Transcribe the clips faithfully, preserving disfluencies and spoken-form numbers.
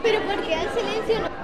Pero ¿por qué el silencio no?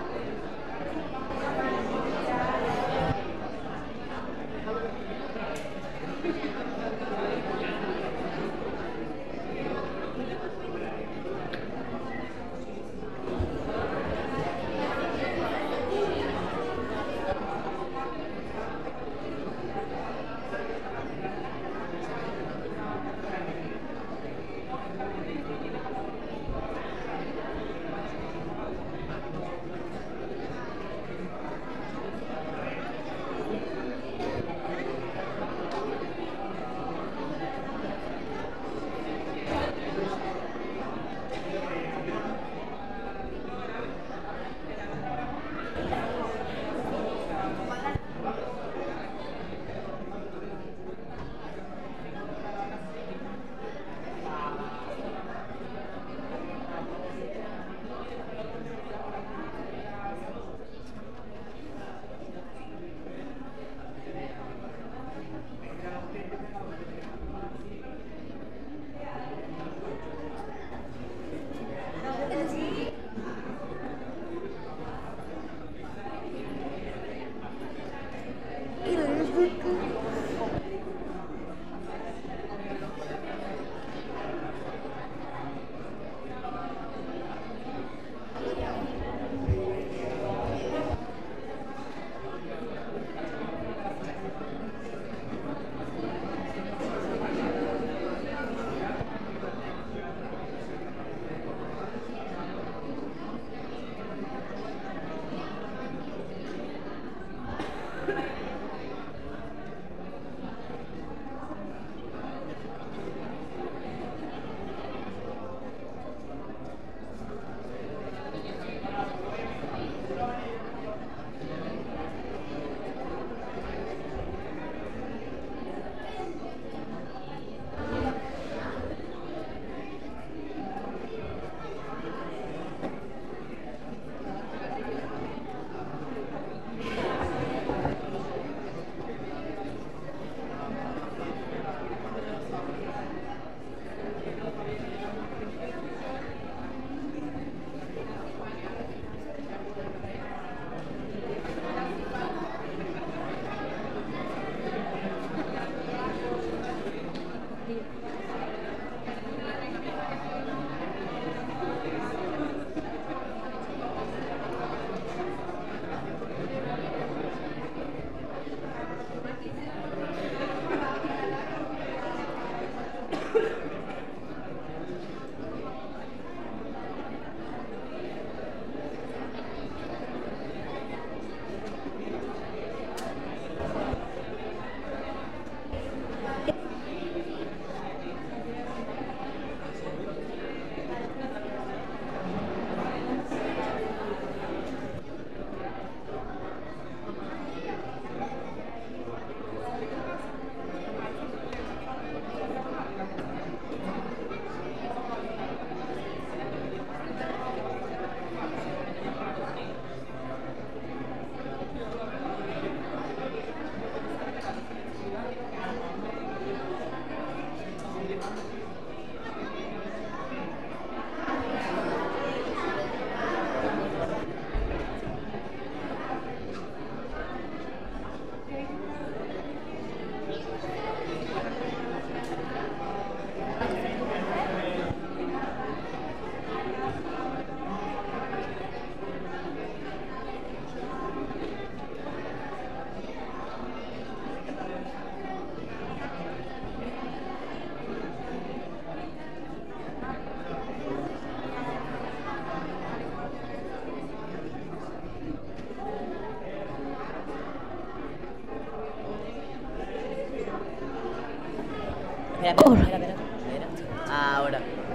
Espera, espera, espera, espera, espera. Ahora.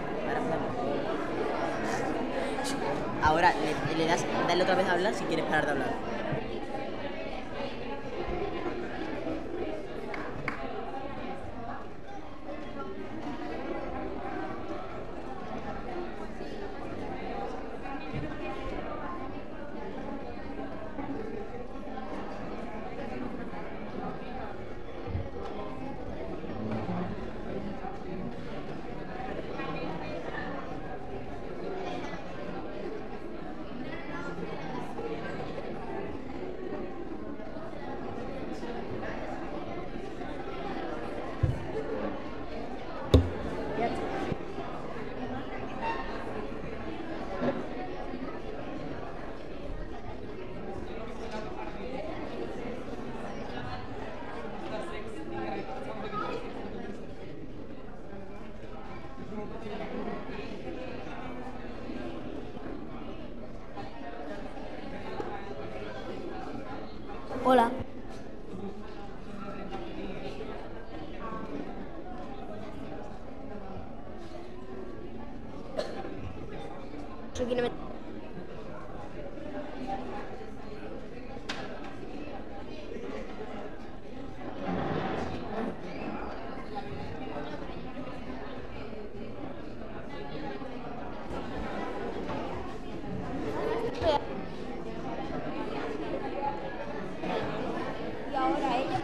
Ahora, Ahora le, le das, dale otra vez a hablar si quieres parar de hablar. Hola. Soy quien me- Y ahora ella.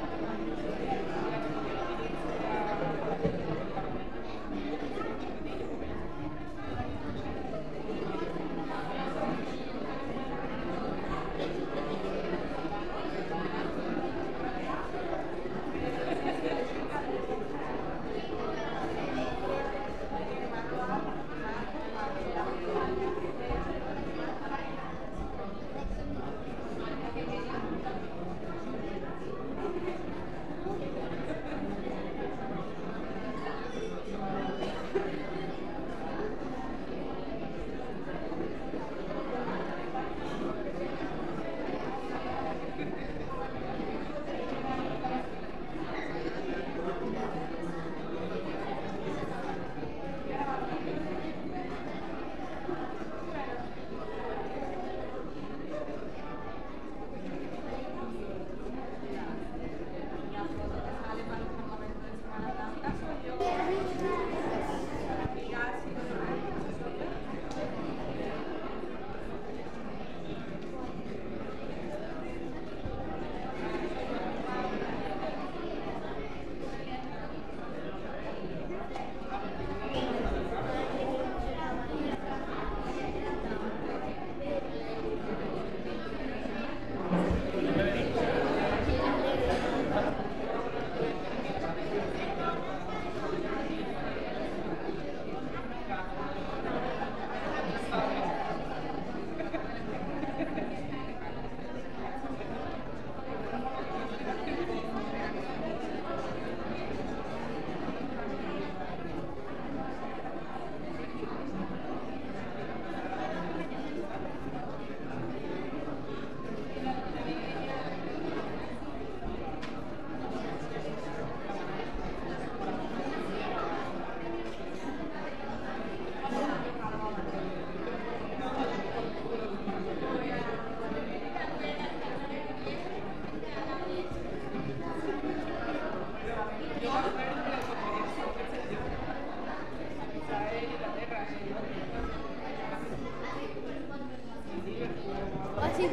Así.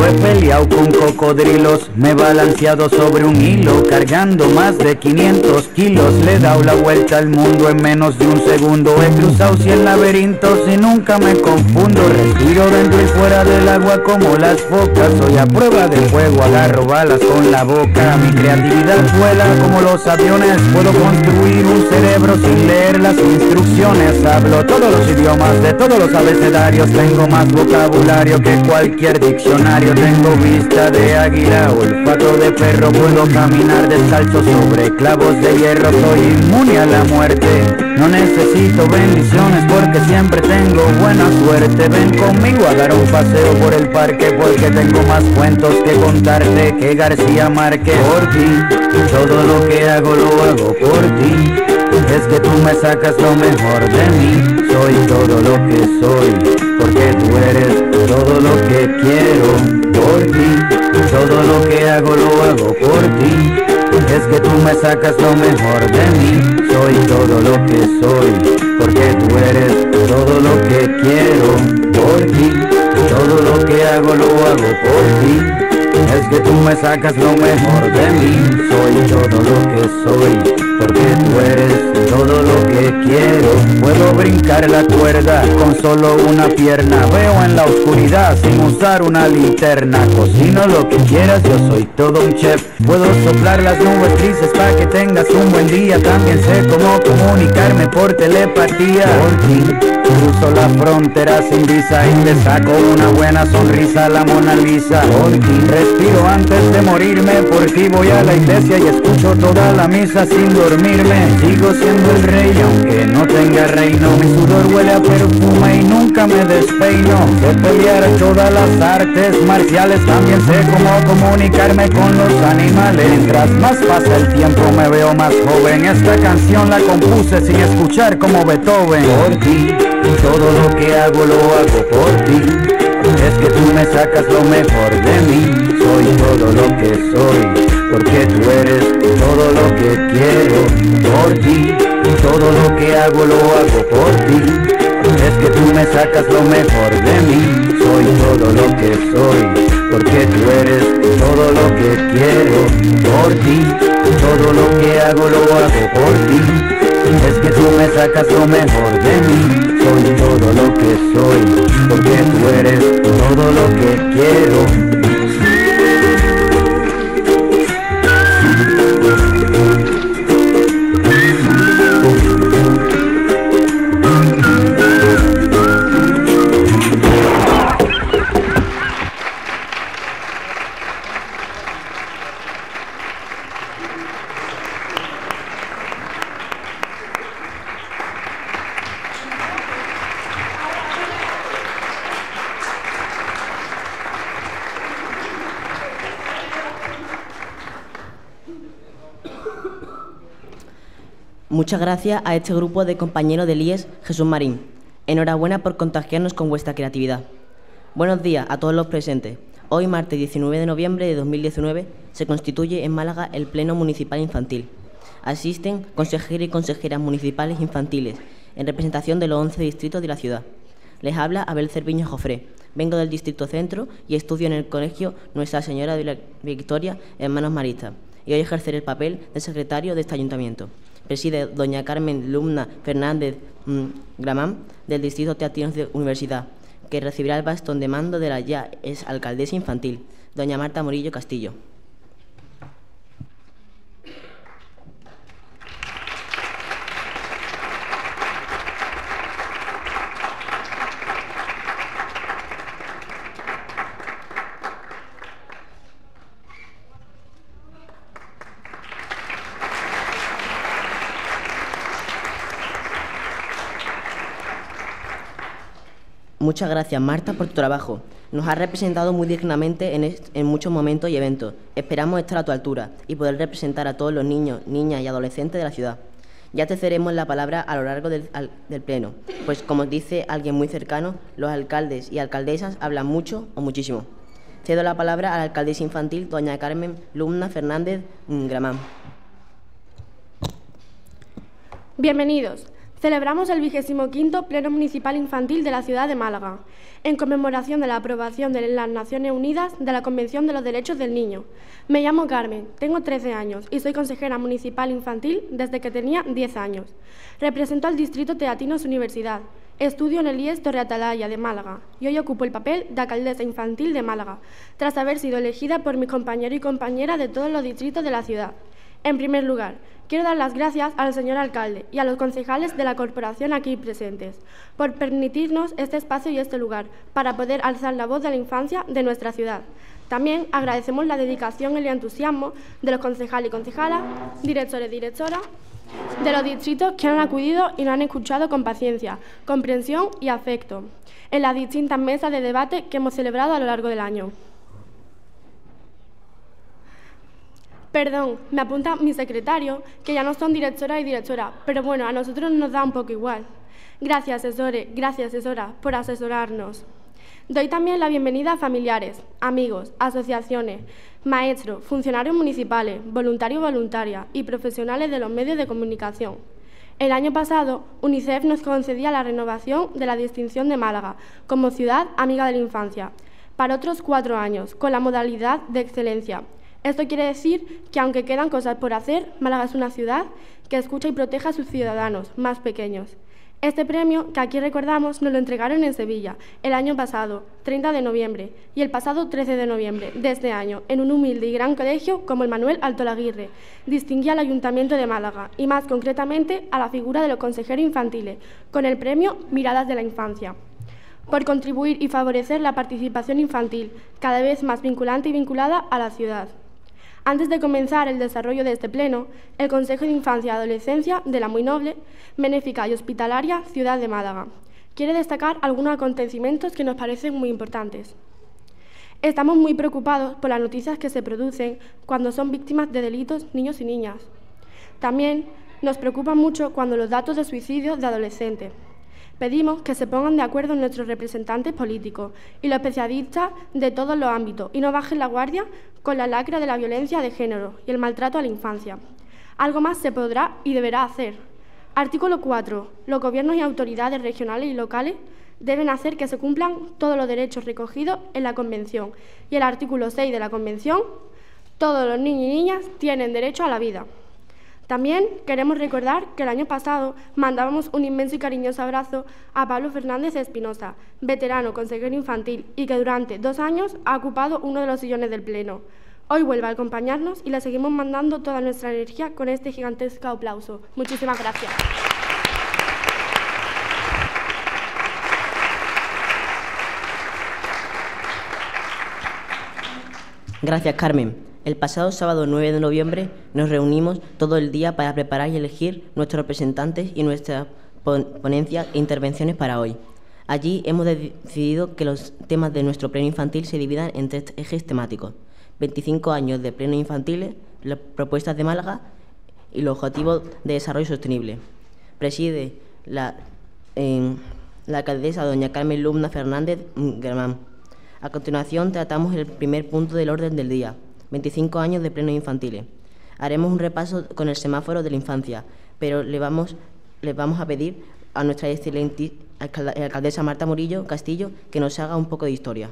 He peleado con cocodrilos, me he balanceado sobre un hilo, cargando más de quinientos kilos. Le he dado la vuelta al mundo en menos de un segundo. He cruzado cien laberintos y nunca me confundo. Respiro dentro y fuera del agua como las focas. Soy a prueba de fuego, agarro balas con la boca. Mi creatividad vuela como los aviones. Puedo construir un cerebro sin leer las instrucciones. Hablo todos los idiomas de todos los abecedarios. Tengo más vocabulario que cualquier diccionario. Tengo vista de águila, olfato de perro. Puedo caminar descalzo sobre clavos de hierro. Soy inmune a la muerte. No necesito bendiciones porque siempre tengo buena suerte. Ven conmigo a dar un paseo por el parque porque tengo más cuentos que contarte que García Márquez. Por ti, todo lo que hago lo hago por ti. Es que tú me sacas lo mejor de mí. Soy todo lo que soy porque tú eres todo lo que quiero. Por ti, todo lo que hago lo hago por ti. Es que tú me sacas lo mejor de mí. Soy todo lo que soy porque tú eres todo lo que quiero. Por ti, todo lo que hago lo hago por ti. Es que tú me sacas lo mejor de mí. Soy todo lo que soy porque tú eres todo lo que quiero. Puedo brincar la cuerda con solo una pierna. Veo en la oscuridad sin usar una linterna. Cocino lo que quieras, yo soy todo un chef. Puedo soplar las nubes grises para que tengas un buen día. También sé cómo comunicarme por telepatía. Por ti cruzo la frontera sin visa y le saco una buena sonrisa a la Mona Lisa. Por ti respiro antes de morirme. Por ti voy a la iglesia y escucho toda la misa sin dormirme. Sigo siendo el rey aunque no tenga reino. Mi sudor huele a perfume y nunca me despeino. Sé pelear todas las artes marciales. También sé cómo comunicarme con los animales. Mientras más pasa el tiempo me veo más joven. Esta canción la compuse sin escuchar como Beethoven. Por ti, todo lo que hago lo hago por ti. Es que tú me sacas lo mejor de mí. Soy todo lo que soy porque tú eres todo lo que quiero. Por ti, todo lo que hago lo hago por ti. Es que tú me sacas lo mejor de mí. Soy todo lo que soy porque tú eres todo lo que quiero. Por ti, todo lo que hago lo hago por ti. Es que tú me sacas lo mejor de mí. Soy todo lo que soy porque tú eres todo lo que quiero. Muchas gracias a este grupo de compañeros del I E S Jesús Marín. Enhorabuena por contagiarnos con vuestra creatividad. Buenos días a todos los presentes. Hoy, martes diecinueve de noviembre de dos mil diecinueve, se constituye en Málaga el Pleno Municipal Infantil. Asisten consejeros y consejeras municipales infantiles en representación de los once distritos de la ciudad. Les habla Abel Cerviño Jofré. Vengo del Distrito Centro y estudio en el Colegio Nuestra Señora de la Victoria, Hermanos Maristas, y hoy ejerceré el papel de secretario de este ayuntamiento. Preside doña Carmen Lumna Fernández mmm, Gramán, del Distrito Teatino de Universidad, que recibirá el bastón de mando de la ya ex alcaldesa infantil, doña Marta Morillo Castillo. Muchas gracias, Marta, por tu trabajo. Nos has representado muy dignamente en, en muchos momentos y eventos. Esperamos estar a tu altura y poder representar a todos los niños, niñas y adolescentes de la ciudad. Ya te cederemos la palabra a lo largo del, al, del pleno, pues como dice alguien muy cercano, los alcaldes y alcaldesas hablan mucho o muchísimo. Cedo la palabra a la alcaldesa infantil, doña Carmen Lumna Fernández Gramán. Bienvenidos. Celebramos el vigésimo quinto Pleno Municipal Infantil de la ciudad de Málaga, en conmemoración de la aprobación de las Naciones Unidas de la Convención de los Derechos del Niño. Me llamo Carmen, tengo trece años y soy consejera municipal infantil desde que tenía diez años. Represento al Distrito Teatinos Universidad. Estudio en el I E S Torre Atalaya de Málaga y hoy ocupo el papel de alcaldesa infantil de Málaga, tras haber sido elegida por mis compañeros y compañeras de todos los distritos de la ciudad. En primer lugar, quiero dar las gracias al señor alcalde y a los concejales de la corporación aquí presentes por permitirnos este espacio y este lugar para poder alzar la voz de la infancia de nuestra ciudad. También agradecemos la dedicación y el entusiasmo de los concejales y concejalas, directores y directoras de los distritos que han acudido y nos han escuchado con paciencia, comprensión y afecto en las distintas mesas de debate que hemos celebrado a lo largo del año. Perdón, me apunta mi secretario, que ya no son directoras y directoras, pero bueno, a nosotros nos da un poco igual. Gracias, asesores, gracias, asesora, por asesorarnos. Doy también la bienvenida a familiares, amigos, asociaciones, maestros, funcionarios municipales, voluntarios y voluntarias y profesionales de los medios de comunicación. El año pasado, UNICEF nos concedía la renovación de la distinción de Málaga como ciudad amiga de la infancia para otros cuatro años, con la modalidad de excelencia. Esto quiere decir que, aunque quedan cosas por hacer, Málaga es una ciudad que escucha y protege a sus ciudadanos más pequeños. Este premio, que aquí recordamos, nos lo entregaron en Sevilla el año pasado, treinta de noviembre, y el pasado trece de noviembre de este año, en un humilde y gran colegio como el Manuel Altolaguirre, distinguía al Ayuntamiento de Málaga y, más concretamente, a la figura de los consejeros infantiles, con el premio Miradas de la Infancia, por contribuir y favorecer la participación infantil, cada vez más vinculante y vinculada a la ciudad. Antes de comenzar el desarrollo de este pleno, el Consejo de Infancia y Adolescencia de la muy noble, benéfica y hospitalaria ciudad de Málaga quiere destacar algunos acontecimientos que nos parecen muy importantes. Estamos muy preocupados por las noticias que se producen cuando son víctimas de delitos niños y niñas. También nos preocupa mucho cuando los datos de suicidio de adolescentes. Pedimos que se pongan de acuerdo nuestros representantes políticos y los especialistas de todos los ámbitos y no bajen la guardia con la lacra de la violencia de género y el maltrato a la infancia. Algo más se podrá y deberá hacer. Artículo cuatro. Los gobiernos y autoridades regionales y locales deben hacer que se cumplan todos los derechos recogidos en la Convención. Y el artículo seis de la Convención, todos los niños y niñas tienen derecho a la vida. También queremos recordar que el año pasado mandábamos un inmenso y cariñoso abrazo a Pablo Fernández Espinosa, veterano consejero infantil y que durante dos años ha ocupado uno de los sillones del Pleno. Hoy vuelve a acompañarnos y le seguimos mandando toda nuestra energía con este gigantesco aplauso. Muchísimas gracias. Gracias, Carmen. El pasado sábado nueve de noviembre nos reunimos todo el día para preparar y elegir nuestros representantes y nuestras ponencias e intervenciones para hoy. Allí hemos decidido que los temas de nuestro pleno infantil se dividan en tres ejes temáticos: veinticinco años de pleno infantiles, las propuestas de Málaga y los objetivos de desarrollo sostenible. Preside la, eh, la alcaldesa doña Carmen Lubna Fernández Germán. A continuación tratamos el primer punto del orden del día: veinticinco años de plenos infantiles. Haremos un repaso con el semáforo de la infancia, pero le vamos, le vamos a pedir a nuestra excelente alcaldesa Marta Murillo Castillo que nos haga un poco de historia.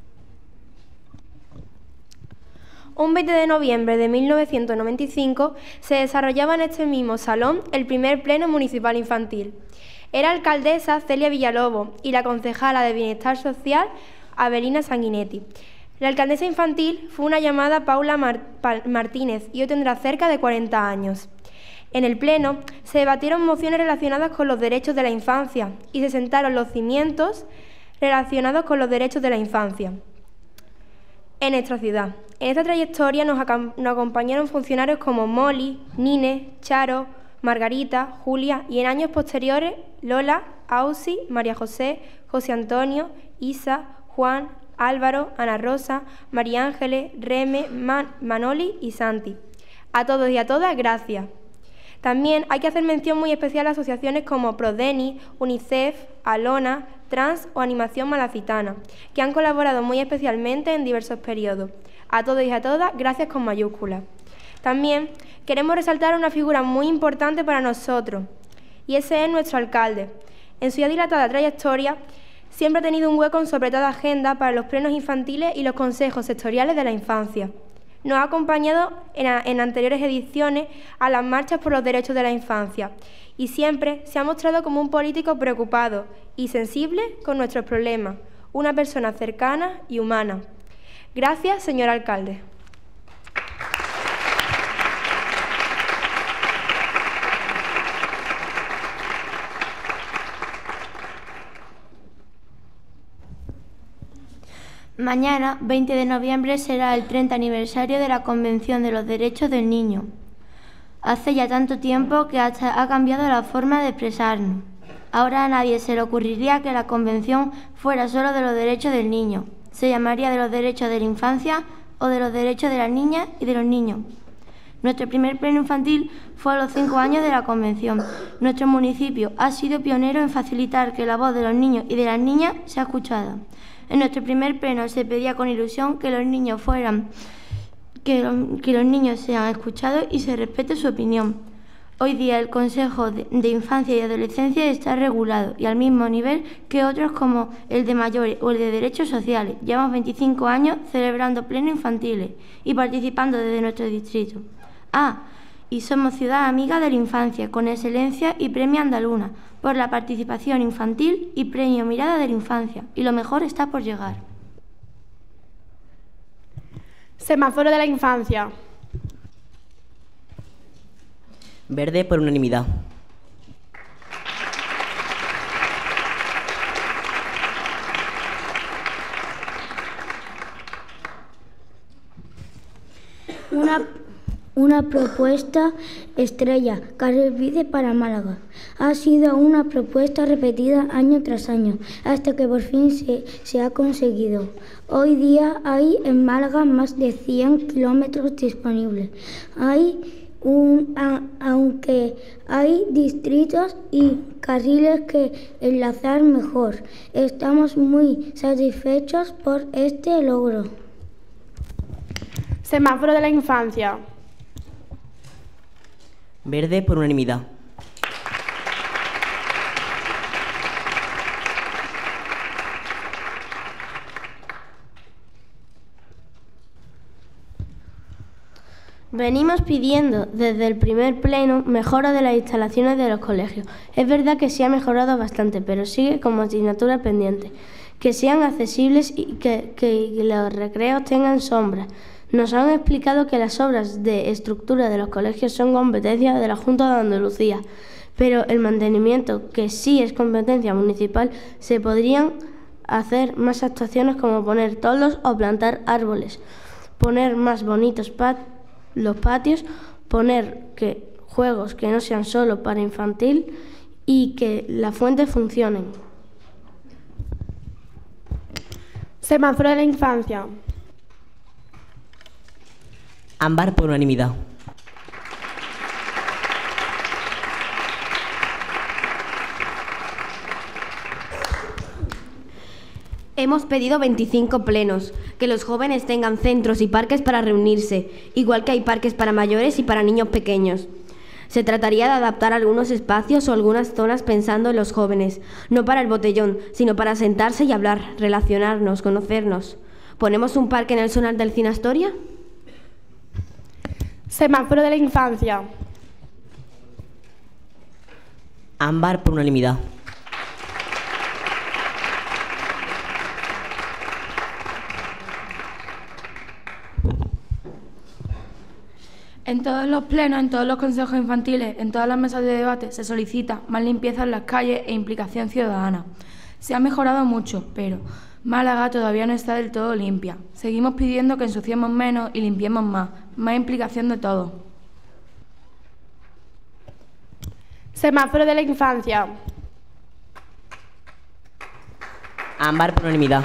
Un veinte de noviembre de mil novecientos noventa y cinco se desarrollaba en este mismo salón el primer pleno municipal infantil. Era alcaldesa Celia Villalobos y la concejala de Bienestar Social Avelina Sanguinetti. La alcaldesa infantil fue una llamada Paula Mar Martínez y hoy tendrá cerca de cuarenta años. En el Pleno se debatieron mociones relacionadas con los derechos de la infancia y se sentaron los cimientos relacionados con los derechos de la infancia en nuestra ciudad. En esta trayectoria nos, nos acompañaron funcionarios como Molly, Nine, Charo, Margarita, Julia y en años posteriores Lola, Ausi, María José, José Antonio, Isa, Juan, Álvaro, Ana Rosa, María Ángeles, Reme, Man, Manoli y Santi. A todos y a todas, gracias. También hay que hacer mención muy especial a asociaciones como Prodeni, UNICEF, Alona, Trans o Animación Malacitana, que han colaborado muy especialmente en diversos periodos. A todos y a todas, gracias con mayúsculas. También queremos resaltar una figura muy importante para nosotros, y ese es nuestro alcalde. En su ya dilatada trayectoria, siempre ha tenido un hueco en su apretada agenda para los plenos infantiles y los consejos sectoriales de la infancia. Nos ha acompañado en, a, en anteriores ediciones a las marchas por los derechos de la infancia y siempre se ha mostrado como un político preocupado y sensible con nuestros problemas, una persona cercana y humana. Gracias, señor alcalde. Mañana, veinte de noviembre, será el treinta aniversario de la Convención de los Derechos del Niño. Hace ya tanto tiempo que hasta ha cambiado la forma de expresarnos. Ahora a nadie se le ocurriría que la Convención fuera solo de los derechos del niño. Se llamaría de los derechos de la infancia o de los derechos de las niñas y de los niños. Nuestro primer pleno infantil fue a los cinco años de la Convención. Nuestro municipio ha sido pionero en facilitar que la voz de los niños y de las niñas sea escuchada. En nuestro primer pleno se pedía con ilusión que los niños fueran, que, lo, que los niños sean escuchados y se respete su opinión. Hoy día el Consejo de, de Infancia y Adolescencia está regulado y al mismo nivel que otros como el de mayores o el de derechos sociales. Llevamos veinticinco años celebrando plenos infantiles y participando desde nuestro distrito. Ah, y somos ciudad amiga de la infancia, con excelencia y premio Andaluna, por la participación infantil y premio Mirada de la Infancia. Y lo mejor está por llegar. Semáforo de la infancia. Verde por unanimidad. Una, una propuesta estrella, Carril Bici para Málaga. Ha sido una propuesta repetida año tras año, hasta que por fin se, se ha conseguido. Hoy día hay en Málaga más de cien kilómetros disponibles. Hay Un, a, aunque hay distritos y carriles que enlazar mejor. Estamos muy satisfechos por este logro. Semáforo de la infancia. Verde por unanimidad. Venimos pidiendo desde el primer pleno mejora de las instalaciones de los colegios. Es verdad que se ha mejorado bastante, pero sigue como asignatura pendiente. Que sean accesibles y que, que los recreos tengan sombras. Nos han explicado que las obras de estructura de los colegios son competencia de la Junta de Andalucía, pero el mantenimiento, que sí es competencia municipal, se podrían hacer más actuaciones como poner toldos o plantar árboles, poner más bonitos patios, los patios, poner que juegos que no sean solo para infantil y que las fuentes funcionen. Semáforo de la infancia. Ámbar por unanimidad. Hemos pedido veinticinco plenos, que los jóvenes tengan centros y parques para reunirse, igual que hay parques para mayores y para niños pequeños. Se trataría de adaptar algunos espacios o algunas zonas pensando en los jóvenes, no para el botellón, sino para sentarse y hablar, relacionarnos, conocernos. ¿Ponemos un parque en el sonar del Cine Astoria? Semáforo de la infancia. Ámbar por unanimidad. En todos los plenos, en todos los consejos infantiles, en todas las mesas de debate se solicita más limpieza en las calles e implicación ciudadana. Se ha mejorado mucho, pero Málaga todavía no está del todo limpia. Seguimos pidiendo que ensuciemos menos y limpiemos más, más implicación de todos. Semáforo de la infancia. Ámbar por unanimidad.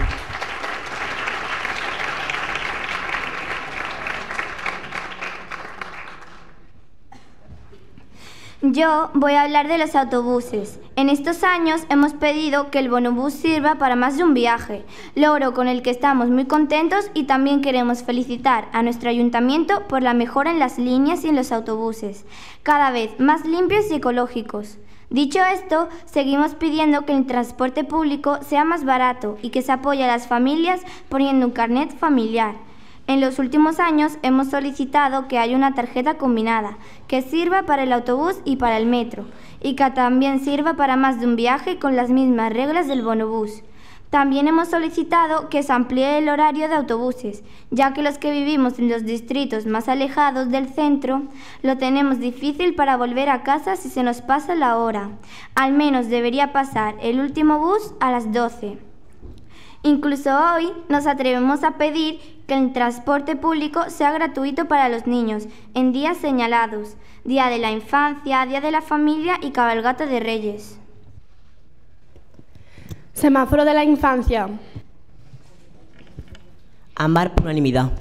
Yo voy a hablar de los autobuses. En estos años hemos pedido que el bonobús sirva para más de un viaje, logro con el que estamos muy contentos y también queremos felicitar a nuestro ayuntamiento por la mejora en las líneas y en los autobuses, cada vez más limpios y ecológicos. Dicho esto, seguimos pidiendo que el transporte público sea más barato y que se apoye a las familias poniendo un carnet familiar. En los últimos años hemos solicitado que haya una tarjeta combinada, que sirva para el autobús y para el metro, y que también sirva para más de un viaje con las mismas reglas del bonobús. También hemos solicitado que se amplíe el horario de autobuses, ya que los que vivimos en los distritos más alejados del centro lo tenemos difícil para volver a casa si se nos pasa la hora. Al menos debería pasar el último bus a las doce. Incluso hoy nos atrevemos a pedir que el transporte público sea gratuito para los niños en días señalados, Día de la Infancia, Día de la Familia y Cabalgata de Reyes. Semáforo de la infancia. Ámbar por unanimidad.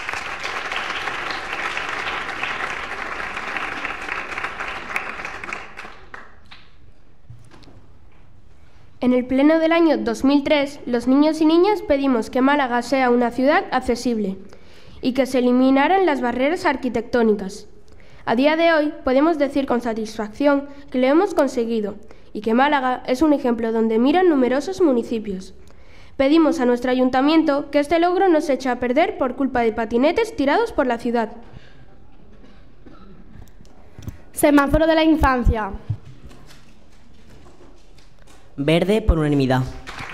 En el pleno del año dos mil tres, los niños y niñas pedimos que Málaga sea una ciudad accesible y que se eliminaran las barreras arquitectónicas. A día de hoy podemos decir con satisfacción que lo hemos conseguido y que Málaga es un ejemplo donde miran numerosos municipios. Pedimos a nuestro ayuntamiento que este logro no se eche a perder por culpa de patinetes tirados por la ciudad. Semáforo de la infancia. Verde por unanimidad.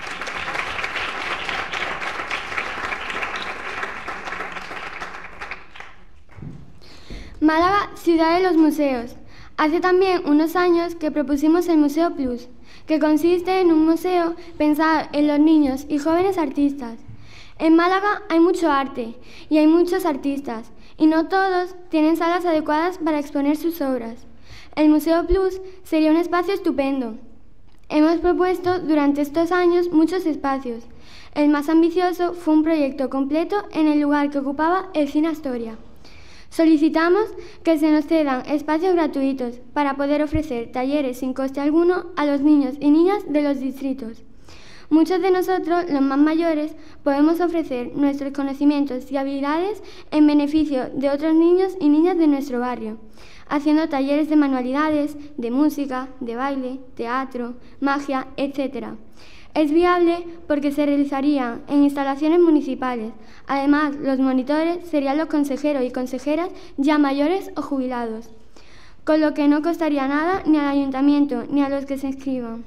Málaga, ciudad de los museos. Hace también unos años que propusimos el Museo Plus, que consiste en un museo pensado en los niños y jóvenes artistas. En Málaga hay mucho arte y hay muchos artistas, y no todos tienen salas adecuadas para exponer sus obras. El Museo Plus sería un espacio estupendo. Hemos propuesto durante estos años muchos espacios. El más ambicioso fue un proyecto completo en el lugar que ocupaba el Cine Astoria. Solicitamos que se nos cedan espacios gratuitos para poder ofrecer talleres sin coste alguno a los niños y niñas de los distritos. Muchos de nosotros, los más mayores, podemos ofrecer nuestros conocimientos y habilidades en beneficio de otros niños y niñas de nuestro barrio, haciendo talleres de manualidades, de música, de baile, teatro, magia, etcétera. Es viable porque se realizaría en instalaciones municipales. Además, los monitores serían los consejeros y consejeras ya mayores o jubilados, con lo que no costaría nada ni al ayuntamiento ni a los que se inscriban.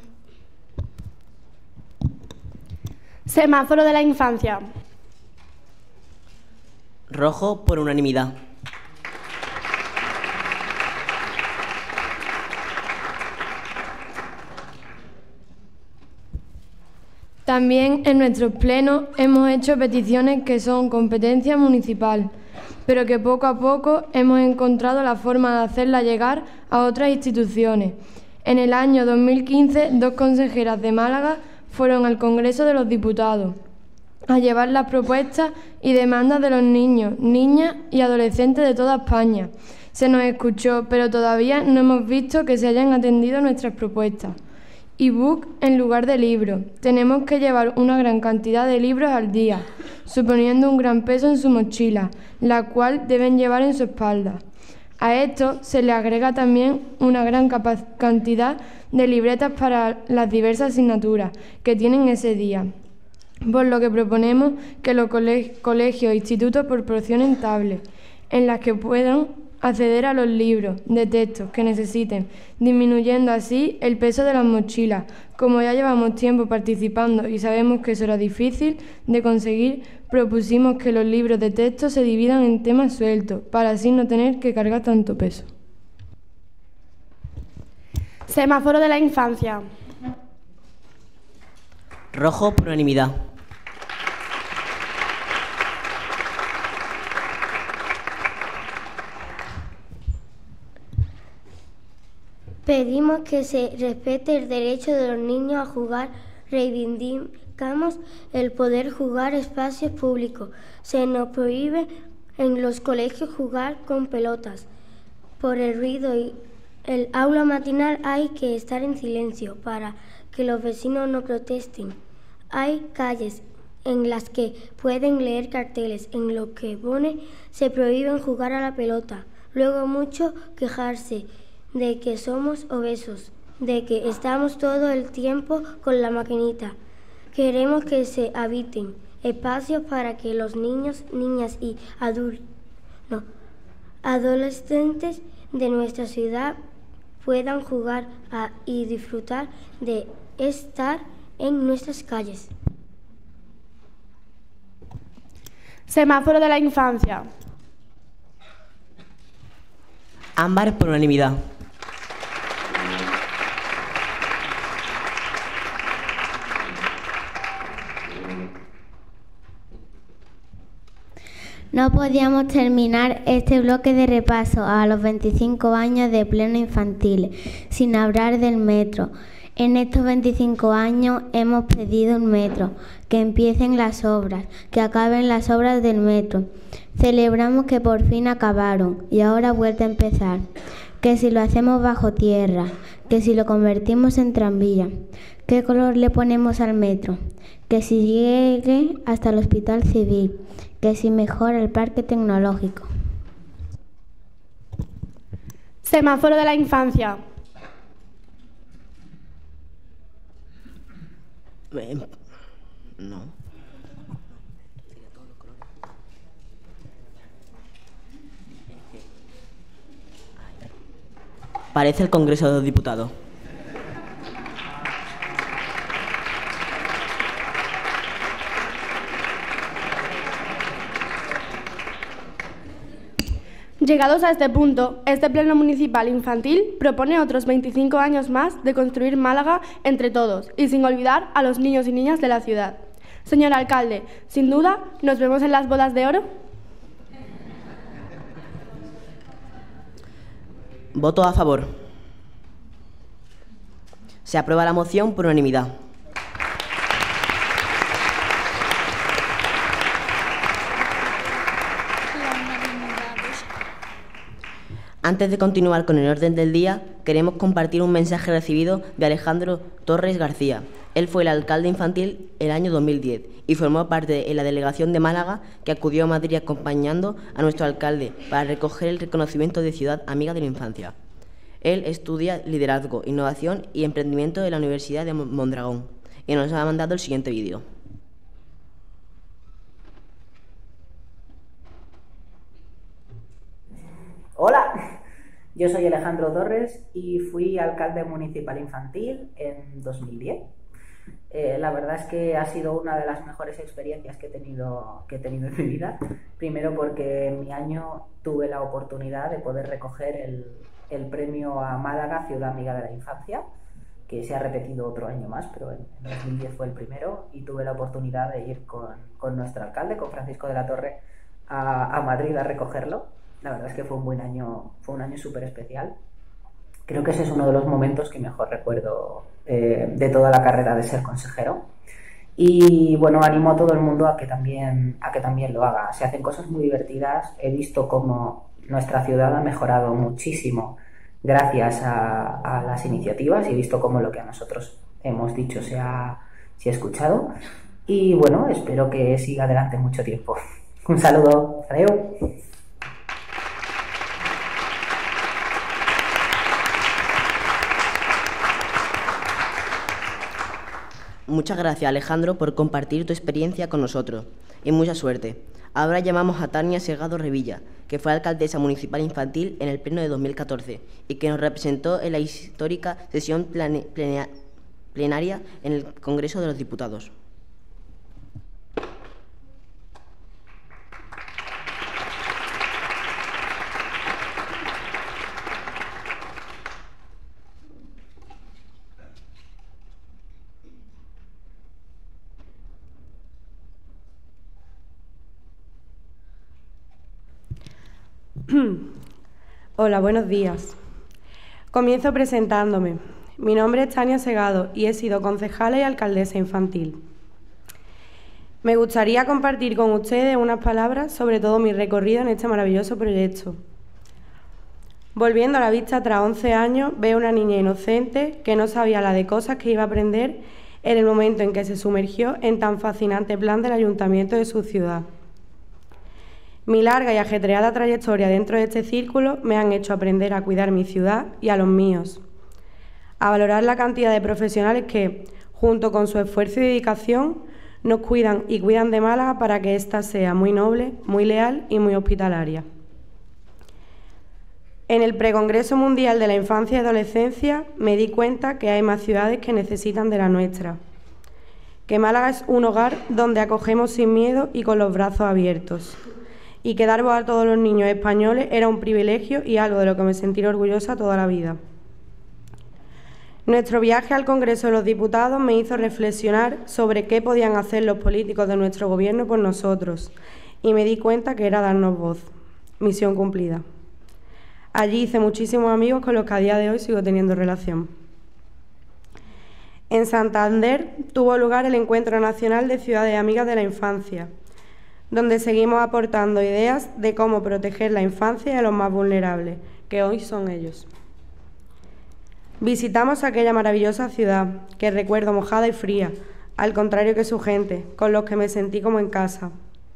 Semáforo de la infancia. Rojo por unanimidad. También en nuestros plenos hemos hecho peticiones que son competencia municipal, pero que poco a poco hemos encontrado la forma de hacerla llegar a otras instituciones. En el año dos mil quince, dos consejeras de Málaga fueron al Congreso de los Diputados a llevar las propuestas y demandas de los niños, niñas y adolescentes de toda España. Se nos escuchó, pero todavía no hemos visto que se hayan atendido nuestras propuestas. E-book en lugar de libros. Tenemos que llevar una gran cantidad de libros al día, suponiendo un gran peso en su mochila, la cual deben llevar en su espalda. A esto se le agrega también una gran cantidad de libretas para las diversas asignaturas que tienen ese día, por lo que proponemos que los colegios e institutos proporcionen tablets en las que puedan acceder a los libros de texto que necesiten, disminuyendo así el peso de las mochilas. Como ya llevamos tiempo participando y sabemos que eso era difícil de conseguir, propusimos que los libros de texto se dividan en temas sueltos, para así no tener que cargar tanto peso. Semáforo de la infancia. Rojo por unanimidad. Pedimos que se respete el derecho de los niños a jugar. Reivindicamos el poder jugar en espacios públicos. Se nos prohíbe en los colegios jugar con pelotas. Por el ruido y el aula matinal hay que estar en silencio para que los vecinos no protesten. Hay calles en las que pueden leer carteles en los que pone se prohíben jugar a la pelota. Luego mucho quejarse de que somos obesos de que estamos todo el tiempo con la maquinita. Queremos que se habiten espacios para que los niños, niñas y adultos, no, adolescentes de nuestra ciudad puedan jugar a, y disfrutar de estar en nuestras calles. Semáforo de la infancia. Ámbar por unanimidad. No podíamos terminar este bloque de repaso a los veinticinco años de pleno infantil sin hablar del metro. En estos veinticinco años hemos pedido un metro, que empiecen las obras, que acaben las obras del metro. Celebramos que por fin acabaron y ahora vuelve a empezar. Que si lo hacemos bajo tierra, que si lo convertimos en tranvía, ¿qué color le ponemos al metro? Que si llegue hasta el hospital civil, que si mejora el parque tecnológico. Semáforo de la infancia. Eh, no. Parece el Congreso de los Diputados. Llegados a este punto, este Pleno Municipal Infantil propone otros veinticinco años más de construir Málaga entre todos y sin olvidar a los niños y niñas de la ciudad. Señor alcalde, sin duda, ¿nos vemos en las bodas de oro? Voto a favor. Se aprueba la moción por unanimidad. Antes de continuar con el orden del día, queremos compartir un mensaje recibido de Alejandro Torres García. Él fue el alcalde infantil el año dos mil diez y formó parte de la delegación de Málaga que acudió a Madrid acompañando a nuestro alcalde para recoger el reconocimiento de Ciudad Amiga de la Infancia. Él estudia liderazgo, innovación y emprendimiento en la Universidad de Mondragón y nos ha mandado el siguiente vídeo. Hola, yo soy Alejandro Torres y fui alcalde municipal infantil en dos mil diez. Eh, la verdad es que ha sido una de las mejores experiencias que he tenido, que he tenido en mi vida. Primero porque en mi año tuve la oportunidad de poder recoger el, el premio a Málaga Ciudad Amiga de la Infancia, que se ha repetido otro año más, pero en, en dos mil diez fue el primero, y tuve la oportunidad de ir con, con nuestro alcalde, con Francisco de la Torre, a, a Madrid a recogerlo. La verdad es que fue un buen año, fue un año súper especial. Creo que ese es uno de los momentos que mejor recuerdo eh, de toda la carrera de ser consejero. Y bueno, animo a todo el mundo a que también, a que también lo haga. Se hacen cosas muy divertidas. He visto cómo nuestra ciudad ha mejorado muchísimo gracias a, a las iniciativas y he visto cómo lo que a nosotros hemos dicho se ha, se ha escuchado. Y bueno, espero que siga adelante mucho tiempo. Un saludo. Adiós. Muchas gracias, Alejandro, por compartir tu experiencia con nosotros y mucha suerte. Ahora llamamos a Tania Segado Revilla, que fue alcaldesa municipal infantil en el pleno de dos mil catorce y que nos representó en la histórica sesión plane, plena, plenaria en el Congreso de los Diputados. Hola, buenos días. Comienzo presentándome. Mi nombre es Tania Segado y he sido concejala y alcaldesa infantil. Me gustaría compartir con ustedes unas palabras sobre todo mi recorrido en este maravilloso proyecto. Volviendo a la vista tras once años, veo una niña inocente que no sabía la de cosas que iba a aprender en el momento en que se sumergió en tan fascinante plan del ayuntamiento de su ciudad. Mi larga y ajetreada trayectoria dentro de este círculo me han hecho aprender a cuidar mi ciudad y a los míos, a valorar la cantidad de profesionales que, junto con su esfuerzo y dedicación, nos cuidan y cuidan de Málaga para que ésta sea muy noble, muy leal y muy hospitalaria. En el Precongreso Mundial de la Infancia y Adolescencia me di cuenta que hay más ciudades que necesitan de la nuestra, que Málaga es un hogar donde acogemos sin miedo y con los brazos abiertos, y que dar voz a todos los niños españoles era un privilegio y algo de lo que me sentiré orgullosa toda la vida. Nuestro viaje al Congreso de los Diputados me hizo reflexionar sobre qué podían hacer los políticos de nuestro gobierno por nosotros, y me di cuenta que era darnos voz. Misión cumplida. Allí hice muchísimos amigos con los que a día de hoy sigo teniendo relación. En Santander tuvo lugar el Encuentro Nacional de Ciudades Amigas de la Infancia, donde seguimos aportando ideas de cómo proteger la infancia y a los más vulnerables, que hoy son ellos. Visitamos aquella maravillosa ciudad, que recuerdo mojada y fría, al contrario que su gente, con los que me sentí como en casa.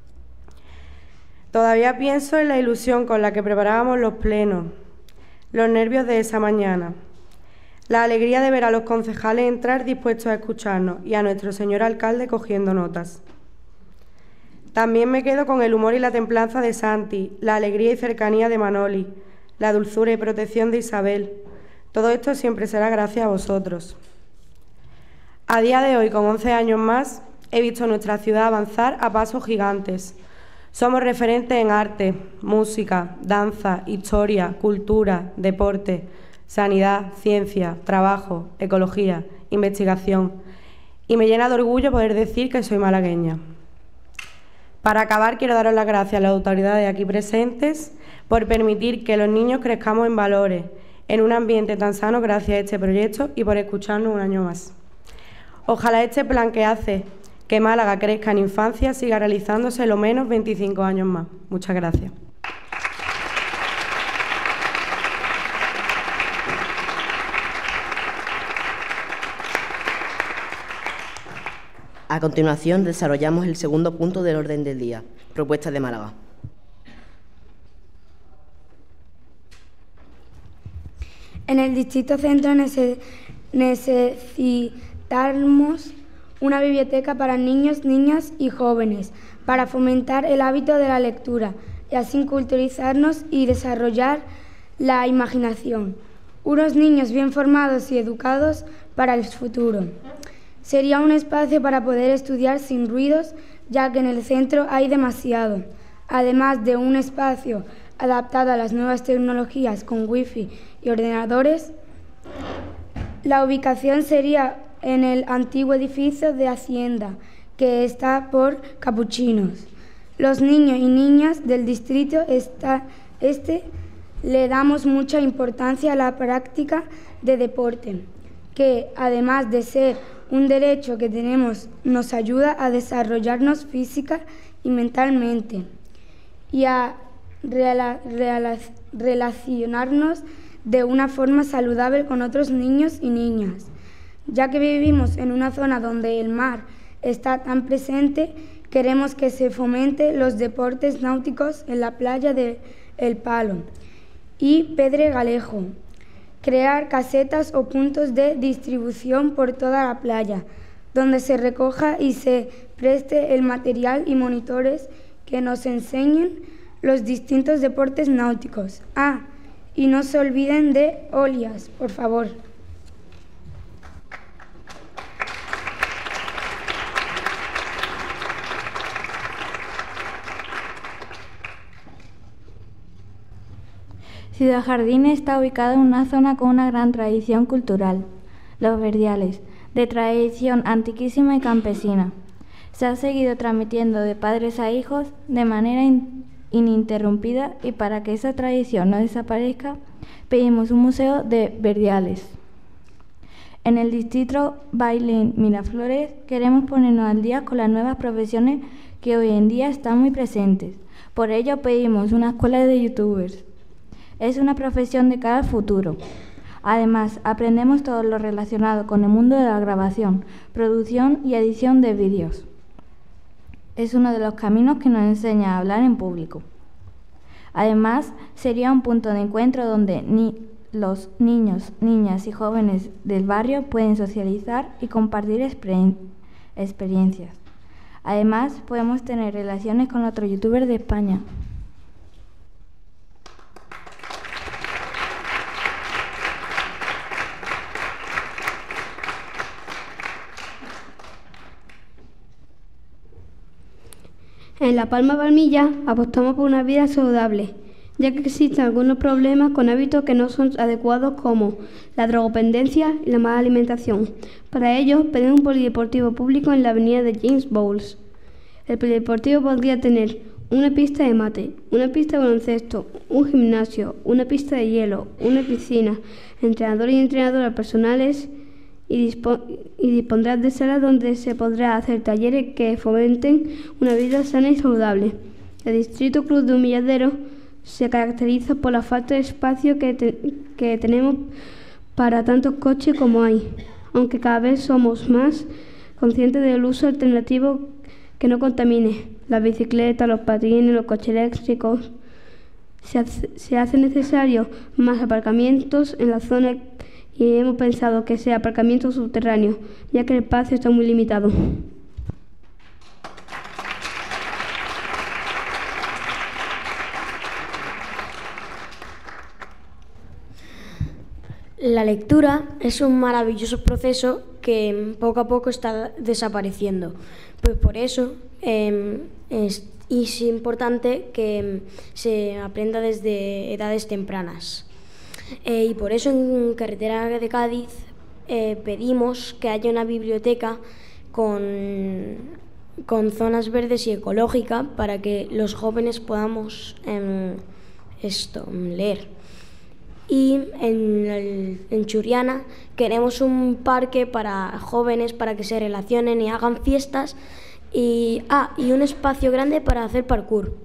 Todavía pienso en la ilusión con la que preparábamos los plenos, los nervios de esa mañana, la alegría de ver a los concejales entrar dispuestos a escucharnos y a nuestro señor alcalde cogiendo notas. También me quedo con el humor y la templanza de Santi, la alegría y cercanía de Manoli, la dulzura y protección de Isabel. Todo esto siempre será gracias a vosotros. A día de hoy, con once años más, he visto nuestra ciudad avanzar a pasos gigantes. Somos referentes en arte, música, danza, historia, cultura, deporte, sanidad, ciencia, trabajo, ecología, investigación. Y me llena de orgullo poder decir que soy malagueña. Para acabar, quiero daros las gracias a las autoridades aquí presentes por permitir que los niños crezcamos en valores, en un ambiente tan sano gracias a este proyecto y por escucharnos un año más. Ojalá este plan que hace que Málaga crezca en infancia siga realizándose lo menos veinticinco años más. Muchas gracias. A continuación, desarrollamos el segundo punto del orden del día, propuestas de Málaga. En el Distrito Centro necesitamos una biblioteca para niños, niñas y jóvenes, para fomentar el hábito de la lectura y así culturizarnos y desarrollar la imaginación. Unos niños bien formados y educados para el futuro. Sería un espacio para poder estudiar sin ruidos, ya que en el centro hay demasiado. Además de un espacio adaptado a las nuevas tecnologías con wifi y ordenadores, la ubicación sería en el antiguo edificio de Hacienda, que está por Capuchinos. Los niños y niñas del distrito está, este le damos mucha importancia a la práctica de deporte, que además de ser un derecho que tenemos, nos ayuda a desarrollarnos física y mentalmente y a rela, rela, relacionarnos de una forma saludable con otros niños y niñas. Ya que vivimos en una zona donde el mar está tan presente, queremos que se fomente los deportes náuticos en la playa de El Palo y Pedregalejo. Crear casetas o puntos de distribución por toda la playa, donde se recoja y se preste el material y monitores que nos enseñen los distintos deportes náuticos. Ah, y no se olviden de Olias, por favor. Ciudad Jardín está ubicada en una zona con una gran tradición cultural, los Verdiales, de tradición antiquísima y campesina. Se ha seguido transmitiendo de padres a hijos de manera in- ininterrumpida y para que esa tradición no desaparezca, pedimos un museo de Verdiales. En el distrito Bailén Miraflores queremos ponernos al día con las nuevas profesiones que hoy en día están muy presentes. Por ello pedimos una escuela de youtubers. Es una profesión de cara al futuro. Además, aprendemos todo lo relacionado con el mundo de la grabación, producción y edición de vídeos. Es uno de los caminos que nos enseña a hablar en público. Además, sería un punto de encuentro donde ni los niños, niñas y jóvenes del barrio pueden socializar y compartir experien- experiencias. Además, podemos tener relaciones con otros youtubers de España. En La Palma Palmilla apostamos por una vida saludable, ya que existen algunos problemas con hábitos que no son adecuados como la drogodependencia y la mala alimentación. Para ello, pedimos un polideportivo público en la avenida de James Bowles. El polideportivo podría tener una pista de mate, una pista de baloncesto, un gimnasio, una pista de hielo, una piscina, entrenadores y entrenadoras personales y, dispo- y dispondrá de salas donde se podrá hacer talleres que fomenten una vida sana y saludable. El Distrito Club de Humilladero se caracteriza por la falta de espacio que, te- que tenemos para tantos coches como hay, aunque cada vez somos más conscientes del uso alternativo que no contamine. Las bicicletas, los patines, los coches eléctricos. Se hace, se hace necesario más aparcamientos en la zona y hemos pensado que sea aparcamiento subterráneo, ya que el espacio está muy limitado. La lectura es un maravilloso proceso que poco a poco está desapareciendo. Pues por eso eh, es, es importante que se aprenda desde edades tempranas. Eh, y por eso en Carretera de Cádiz eh, pedimos que haya una biblioteca con, con zonas verdes y ecológicas para que los jóvenes podamos eh, esto, leer. Y en, el, en Churriana queremos un parque para jóvenes para que se relacionen y hagan fiestas y, ah, y un espacio grande para hacer parkour.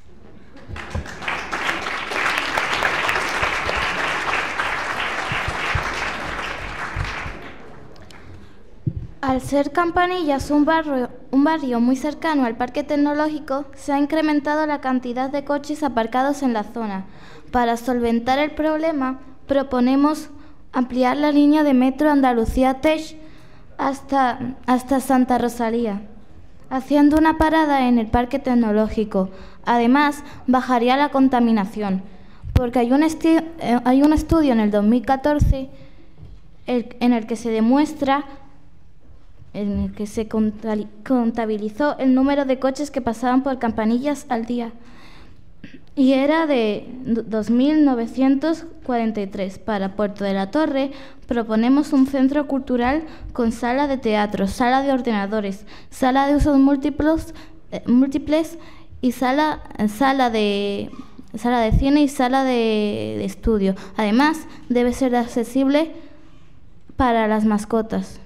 Al ser Campanillas un barrio, un barrio muy cercano al Parque Tecnológico, se ha incrementado la cantidad de coches aparcados en la zona. Para solventar el problema, proponemos ampliar la línea de metro Andalucía-Tech hasta, hasta Santa Rosalía, haciendo una parada en el Parque Tecnológico. Además, bajaría la contaminación, porque hay un, esti- eh, hay un estudio en el dos mil catorce el, en el que se demuestra en el que se contabilizó el número de coches que pasaban por Campanillas al día y era de dos mil novecientos cuarenta y tres. Para Puerto de la Torre proponemos un centro cultural con sala de teatro, sala de ordenadores, sala de usos múltiples, eh, múltiples y sala, sala, de, sala de cine y sala de, de estudio. Además, debe ser accesible para las mascotas.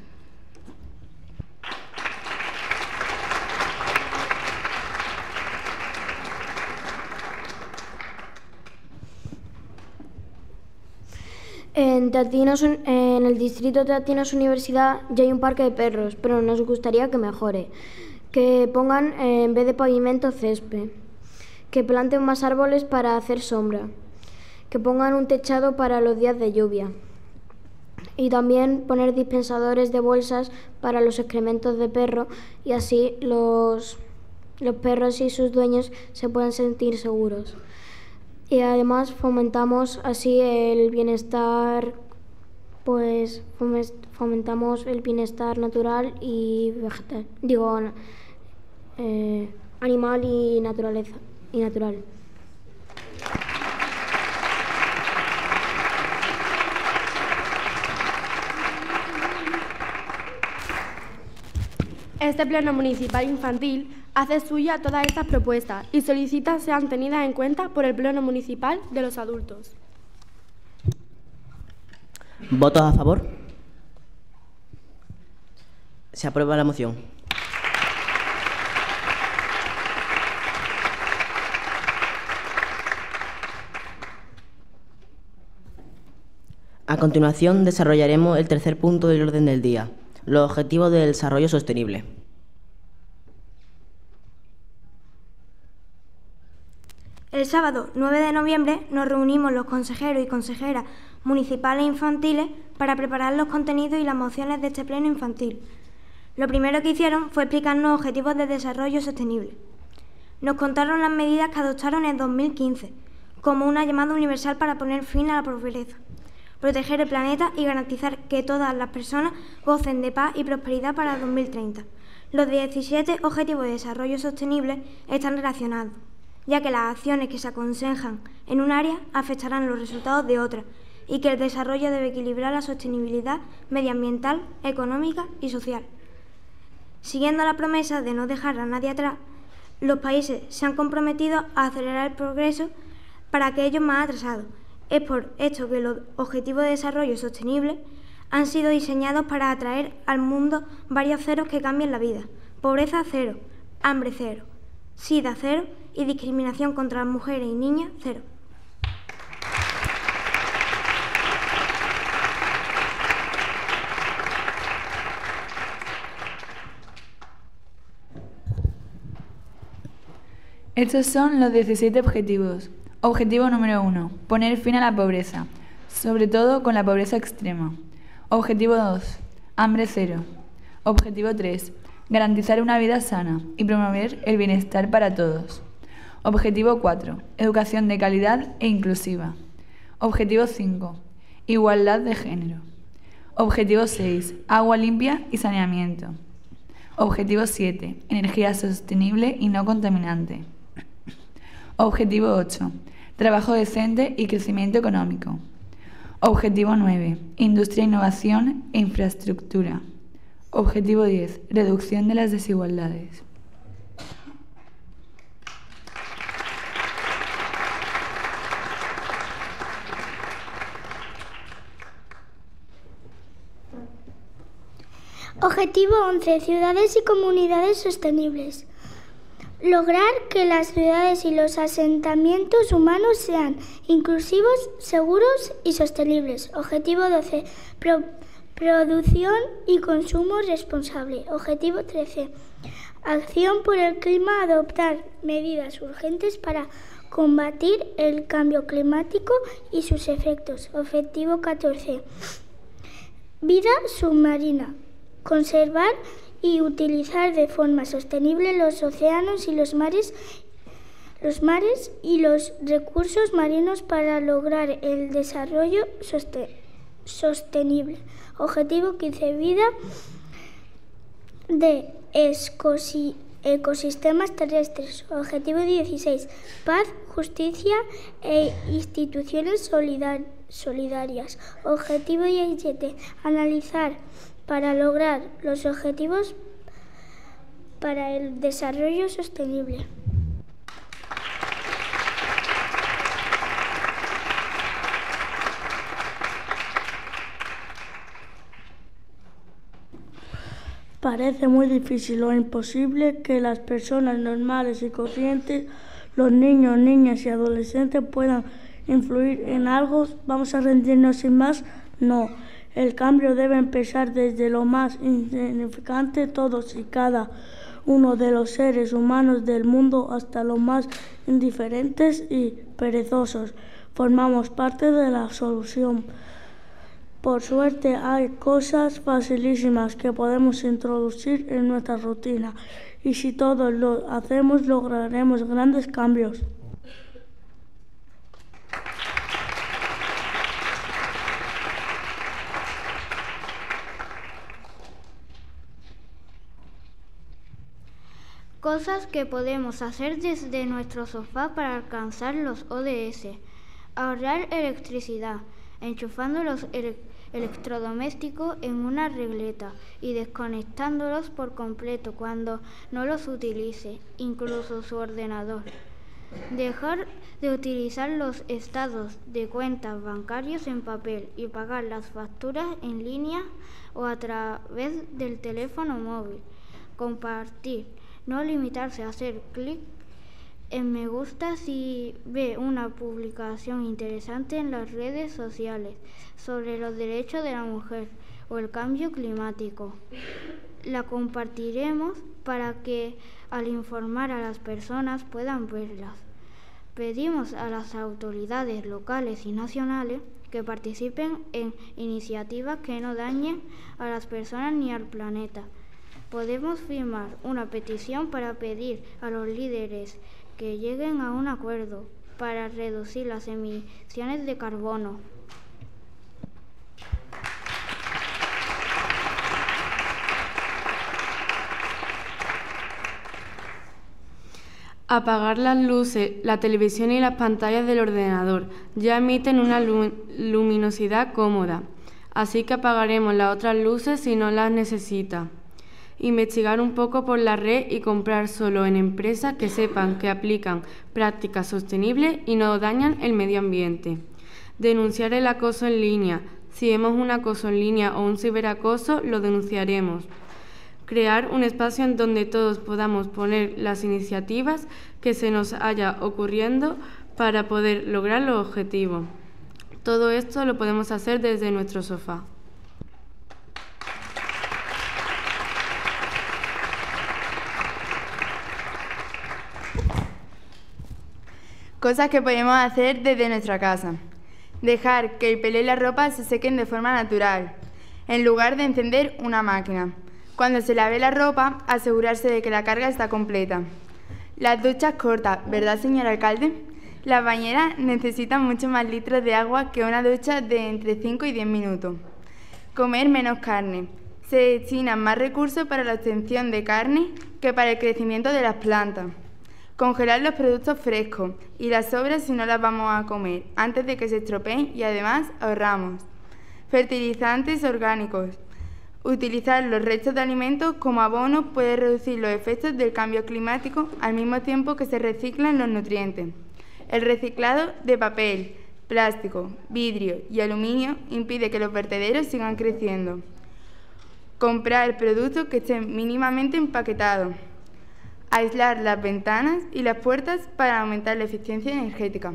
En, Tatinos, en el distrito de Tatinos Universidad ya hay un parque de perros, pero nos gustaría que mejore. Que pongan eh, en vez de pavimento césped. Que planten más árboles para hacer sombra. Que pongan un techado para los días de lluvia. Y también poner dispensadores de bolsas para los excrementos de perro y así los, los perros y sus dueños se puedan sentir seguros. Y además fomentamos así el bienestar, pues fomentamos el bienestar natural y vegetal, digo, eh, animal y naturaleza y natural. Este Pleno Municipal Infantil hace suya todas estas propuestas y solicita sean tenidas en cuenta por el Pleno Municipal de los Adultos. ¿Votos a favor? Se aprueba la moción. A continuación desarrollaremos el tercer punto del orden del día, los objetivos del desarrollo sostenible. El sábado nueve de noviembre nos reunimos los consejeros y consejeras municipales e infantiles para preparar los contenidos y las mociones de este pleno infantil. Lo primero que hicieron fue explicarnos objetivos de desarrollo sostenible. Nos contaron las medidas que adoptaron en dos mil quince, como una llamada universal para poner fin a la pobreza, proteger el planeta y garantizar que todas las personas gocen de paz y prosperidad para dos mil treinta. Los diecisiete Objetivos de Desarrollo Sostenible están relacionados, ya que las acciones que se aconsejan en un área afectarán los resultados de otra, y que el desarrollo debe equilibrar la sostenibilidad medioambiental, económica y social. Siguiendo la promesa de no dejar a nadie atrás, los países se han comprometido a acelerar el progreso para aquellos más atrasados. Es por esto que los Objetivos de Desarrollo Sostenible han sido diseñados para atraer al mundo varios ceros que cambien la vida: pobreza cero, hambre cero, sida cero y discriminación contra las mujeres y niñas cero. Estos son los diecisiete objetivos. Objetivo número uno. Poner fin a la pobreza, sobre todo con la pobreza extrema. Objetivo dos. Hambre cero. Objetivo tres. Garantizar una vida sana y promover el bienestar para todos. Objetivo cuatro. Educación de calidad e inclusiva. Objetivo cinco. Igualdad de género. Objetivo seis. Agua limpia y saneamiento. Objetivo siete. Energía sostenible y no contaminante. Objetivo ocho. Trabajo decente y crecimiento económico. Objetivo nueve. Industria, innovación e infraestructura. Objetivo diez. Reducción de las desigualdades. Objetivo once. Ciudades y comunidades sostenibles. Lograr que las ciudades y los asentamientos humanos sean inclusivos, seguros y sostenibles. Objetivo doce. Pro- producción y consumo responsable. Objetivo trece. Acción por el clima. Adoptar medidas urgentes para combatir el cambio climático y sus efectos. Objetivo catorce. Vida submarina. Conservar y utilizar de forma sostenible los océanos y los mares, los mares y los recursos marinos para lograr el desarrollo soste- sostenible. Objetivo quince. Vida de escosi- ecosistemas terrestres. Objetivo dieciséis. Paz, justicia e instituciones solidar- solidarias. Objetivo diecisiete. Analizar para lograr los objetivos para el desarrollo sostenible. Parece muy difícil o imposible que las personas normales y conscientes, los niños, niñas y adolescentes puedan influir en algo. ¿Vamos a rendirnos sin más? No. El cambio debe empezar desde lo más insignificante, todos y cada uno de los seres humanos del mundo, hasta los más indiferentes y perezosos. Formamos parte de la solución. Por suerte hay cosas facilísimas que podemos introducir en nuestra rutina, y si todos lo hacemos lograremos grandes cambios. Cosas que podemos hacer desde nuestro sofá para alcanzar los O D S. Ahorrar electricidad, enchufando los ele- electrodomésticos en una regleta y desconectándolos por completo cuando no los utilice, incluso su ordenador. Dejar de utilizar los estados de cuentas bancarios en papel y pagar las facturas en línea o a través del teléfono móvil. Compartir. No limitarse a hacer clic en me gusta si ve una publicación interesante en las redes sociales sobre los derechos de la mujer o el cambio climático. La compartiremos para que al informar a las personas puedan verlas. Pedimos a las autoridades locales y nacionales que participen en iniciativas que no dañen a las personas ni al planeta. Podemos firmar una petición para pedir a los líderes que lleguen a un acuerdo para reducir las emisiones de carbono. Apagar las luces, la televisión y las pantallas del ordenador ya emiten una luminosidad cómoda, así que apagaremos las otras luces si no las necesita. Investigar un poco por la red y comprar solo en empresas que sepan que aplican prácticas sostenibles y no dañan el medio ambiente. Denunciar el acoso en línea. Si vemos un acoso en línea o un ciberacoso, lo denunciaremos. Crear un espacio en donde todos podamos poner las iniciativas que se nos haya ocurriendo para poder lograr los objetivos. Todo esto lo podemos hacer desde nuestro sofá. Cosas que podemos hacer desde nuestra casa. Dejar que el pelo y la ropa se sequen de forma natural, en lugar de encender una máquina. Cuando se lave la ropa, asegurarse de que la carga está completa. Las duchas cortas, ¿verdad, señor alcalde? Las bañeras necesitan mucho más litros de agua que una ducha de entre cinco y diez minutos. Comer menos carne. Se destinan más recursos para la obtención de carne que para el crecimiento de las plantas. Congelar los productos frescos y las sobras si no las vamos a comer antes de que se estropeen y además ahorramos. Fertilizantes orgánicos. Utilizar los restos de alimentos como abono puede reducir los efectos del cambio climático al mismo tiempo que se reciclan los nutrientes. El reciclado de papel, plástico, vidrio y aluminio impide que los vertederos sigan creciendo. Comprar productos que estén mínimamente empaquetados. Aislar las ventanas y las puertas para aumentar la eficiencia energética.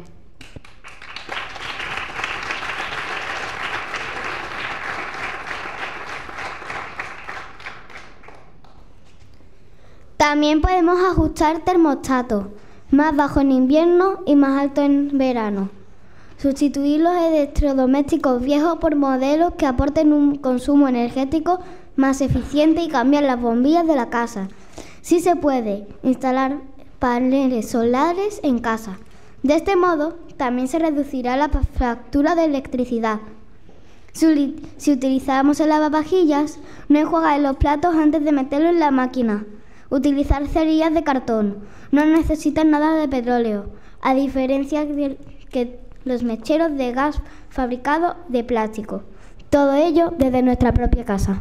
También podemos ajustar termostatos, más bajo en invierno y más alto en verano. Sustituir los electrodomésticos viejos por modelos que aporten un consumo energético más eficiente y cambiar las bombillas de la casa. Sí se puede instalar paneles solares en casa. De este modo, también se reducirá la factura de electricidad. Si, si utilizamos el lavavajillas, no enjuagar los platos antes de meterlos en la máquina. Utilizar cerillas de cartón. No necesitan nada de petróleo, a diferencia de que los mecheros de gas fabricados de plástico. Todo ello desde nuestra propia casa.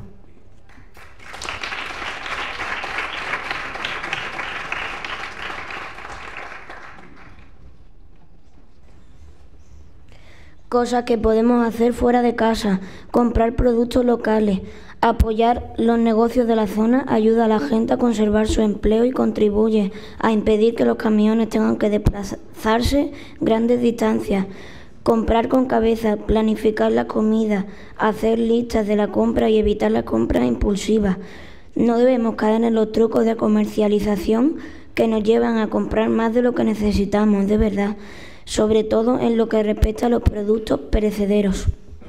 Cosas que podemos hacer fuera de casa: comprar productos locales, apoyar los negocios de la zona, ayuda a la gente a conservar su empleo y contribuye a impedir que los camiones tengan que desplazarse grandes distancias. Comprar con cabeza, planificar la comida, hacer listas de la compra y evitar las compras impulsivas. No debemos caer en los trucos de comercialización que nos llevan a comprar más de lo que necesitamos, de verdad, sobre todo en lo que respecta a los productos perecederos.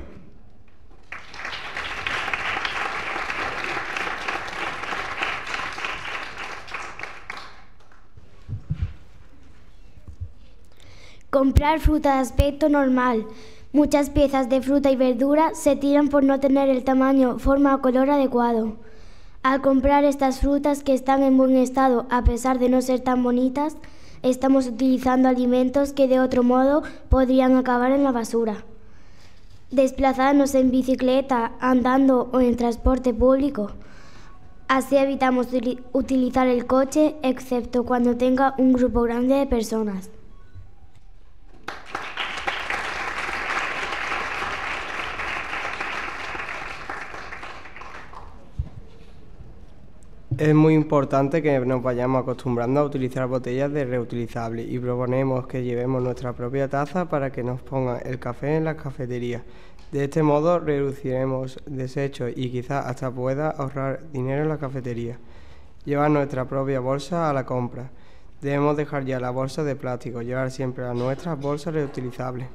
Comprar fruta de aspecto normal. Muchas piezas de fruta y verdura se tiran por no tener el tamaño, forma o color adecuado. Al comprar estas frutas que están en buen estado, a pesar de no ser tan bonitas, estamos utilizando alimentos que de otro modo podrían acabar en la basura. Desplazarnos en bicicleta, andando o en transporte público. Así evitamos utilizar el coche, excepto cuando tenga un grupo grande de personas. Es muy importante que nos vayamos acostumbrando a utilizar botellas de reutilizables y proponemos que llevemos nuestra propia taza para que nos pongan el café en las cafeterías. De este modo reduciremos desechos y quizás hasta pueda ahorrar dinero en la cafetería. Llevar nuestra propia bolsa a la compra. Debemos dejar ya la bolsa de plástico, llevar siempre las nuestras bolsas reutilizables.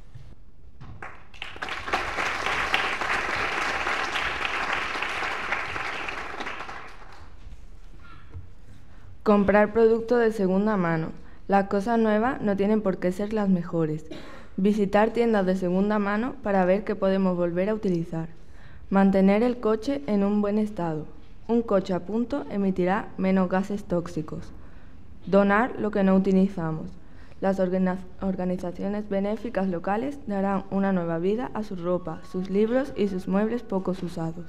Comprar productos de segunda mano. Las cosas nuevas no tienen por qué ser las mejores. Visitar tiendas de segunda mano para ver qué podemos volver a utilizar. Mantener el coche en un buen estado. Un coche a punto emitirá menos gases tóxicos. Donar lo que no utilizamos. Las organi- organizaciones benéficas locales darán una nueva vida a su ropa, sus libros y sus muebles poco usados.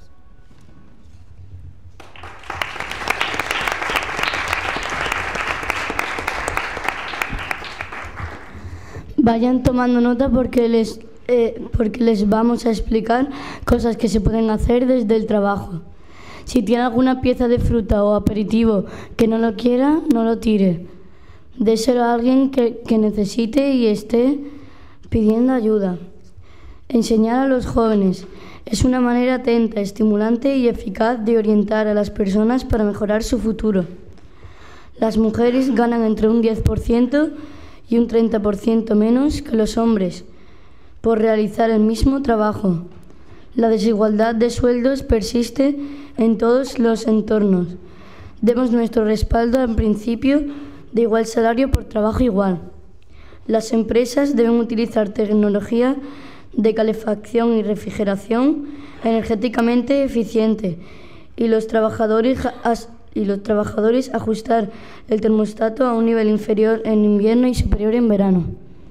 Vayan tomando nota porque les, eh, porque les vamos a explicar cosas que se pueden hacer desde el trabajo. Si tiene alguna pieza de fruta o aperitivo que no lo quiera, no lo tire. Déselo a alguien que, que necesite y esté pidiendo ayuda. Enseñar a los jóvenes es una manera atenta, estimulante y eficaz de orientar a las personas para mejorar su futuro. Las mujeres ganan entre un diez por ciento y un treinta por ciento menos que los hombres por realizar el mismo trabajo. La desigualdad de sueldos persiste en todos los entornos. Demos nuestro respaldo al principio de igual salario por trabajo igual. Las empresas deben utilizar tecnología de calefacción y refrigeración energéticamente eficiente y los trabajadores y los trabajadores ajustar el termostato a un nivel inferior en invierno y superior en verano.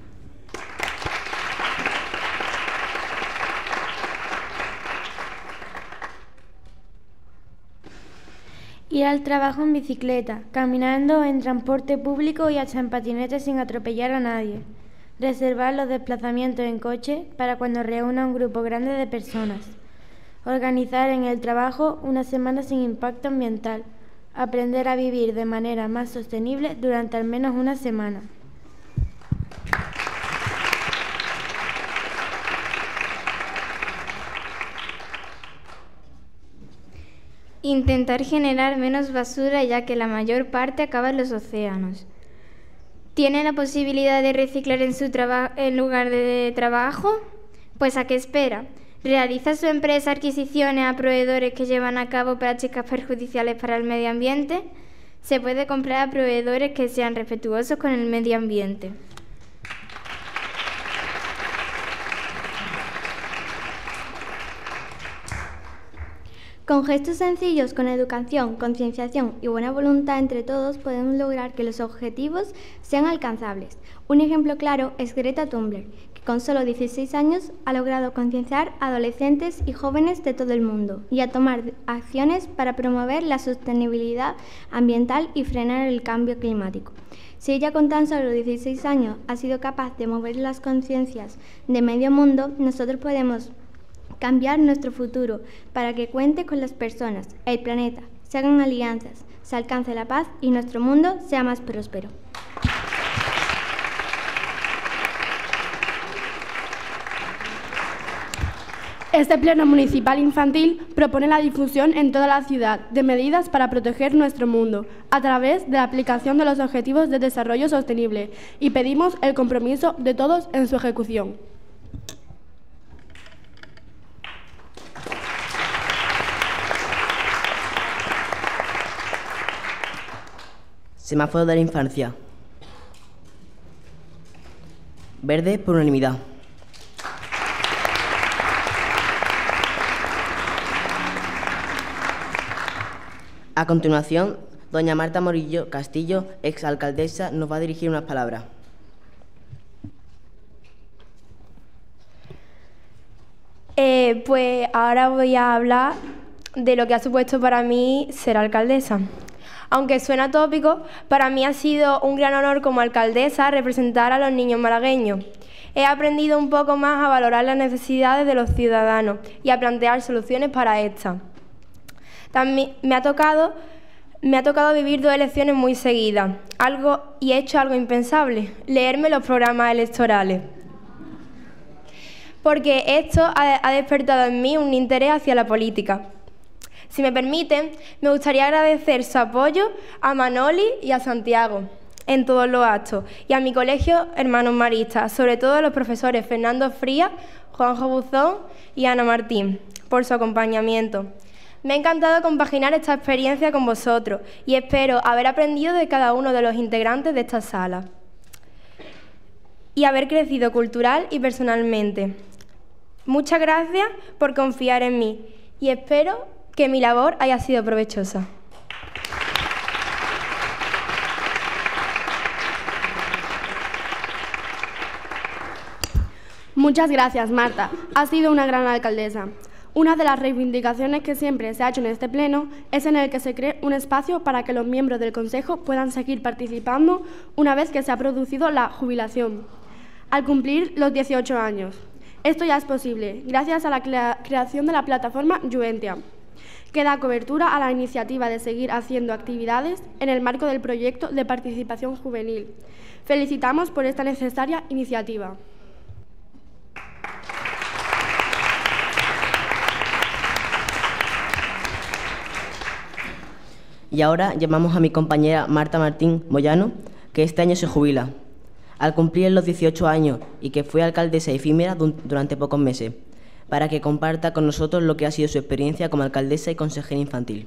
Ir al trabajo en bicicleta, caminando, en transporte público y hasta en patinete sin atropellar a nadie. Reservar los desplazamientos en coche para cuando reúna un grupo grande de personas. Organizar en el trabajo una semana sin impacto ambiental. Aprender a vivir de manera más sostenible durante al menos una semana. Intentar generar menos basura ya que la mayor parte acaba en los océanos. ¿Tiene la posibilidad de reciclar en su traba- en lugar de trabajo? Pues ¿a qué espera? ¿Realiza su empresa adquisiciones a proveedores que llevan a cabo prácticas perjudiciales para el medio ambiente? Se puede comprar a proveedores que sean respetuosos con el medio ambiente. Con gestos sencillos, con educación, concienciación y buena voluntad entre todos podemos lograr que los objetivos sean alcanzables. Un ejemplo claro es Greta Thunberg, que con solo dieciséis años ha logrado concienciar a adolescentes y jóvenes de todo el mundo y a tomar acciones para promover la sostenibilidad ambiental y frenar el cambio climático. Si ella con tan solo dieciséis años ha sido capaz de mover las conciencias de medio mundo, nosotros podemos cambiar nuestro futuro para que cuente con las personas, el planeta, se hagan alianzas, se alcance la paz y nuestro mundo sea más próspero. Este Pleno Municipal Infantil propone la difusión en toda la ciudad de medidas para proteger nuestro mundo a través de la aplicación de los Objetivos de Desarrollo Sostenible y pedimos el compromiso de todos en su ejecución. Semáforo de la infancia. Verde por unanimidad. A continuación, doña Marta Morillo Castillo, exalcaldesa, nos va a dirigir unas palabras. Eh, pues ahora voy a hablar de lo que ha supuesto para mí ser alcaldesa. Aunque suena tópico, para mí ha sido un gran honor como alcaldesa representar a los niños malagueños. He aprendido un poco más a valorar las necesidades de los ciudadanos y a plantear soluciones para estas. También me ha tocado, me ha tocado vivir dos elecciones muy seguidas, algo, y he hecho algo impensable, leerme los programas electorales. Porque esto ha, ha despertado en mí un interés hacia la política. Si me permiten, me gustaría agradecer su apoyo a Manoli y a Santiago. en todos los actos, y a mi colegio Hermanos Maristas, sobre todo a los profesores Fernando Frías, Juanjo Buzón y Ana Martín, por su acompañamiento. Me ha encantado compaginar esta experiencia con vosotros y espero haber aprendido de cada uno de los integrantes de esta sala y haber crecido cultural y personalmente. Muchas gracias por confiar en mí y espero que mi labor haya sido provechosa. Muchas gracias, Marta. Has sido una gran alcaldesa. Una de las reivindicaciones que siempre se ha hecho en este pleno es en el que se cree un espacio para que los miembros del Consejo puedan seguir participando una vez que se ha producido la jubilación, al cumplir los dieciocho años. Esto ya es posible, gracias a la creación de la plataforma Juventia, que da cobertura a la iniciativa de seguir haciendo actividades en el marco del proyecto de participación juvenil. Felicitamos por esta necesaria iniciativa. Y ahora llamamos a mi compañera Marta Martín Moyano, que este año se jubila, al cumplir los dieciocho años y que fue alcaldesa efímera durante pocos meses, para que comparta con nosotros lo que ha sido su experiencia como alcaldesa y consejera infantil.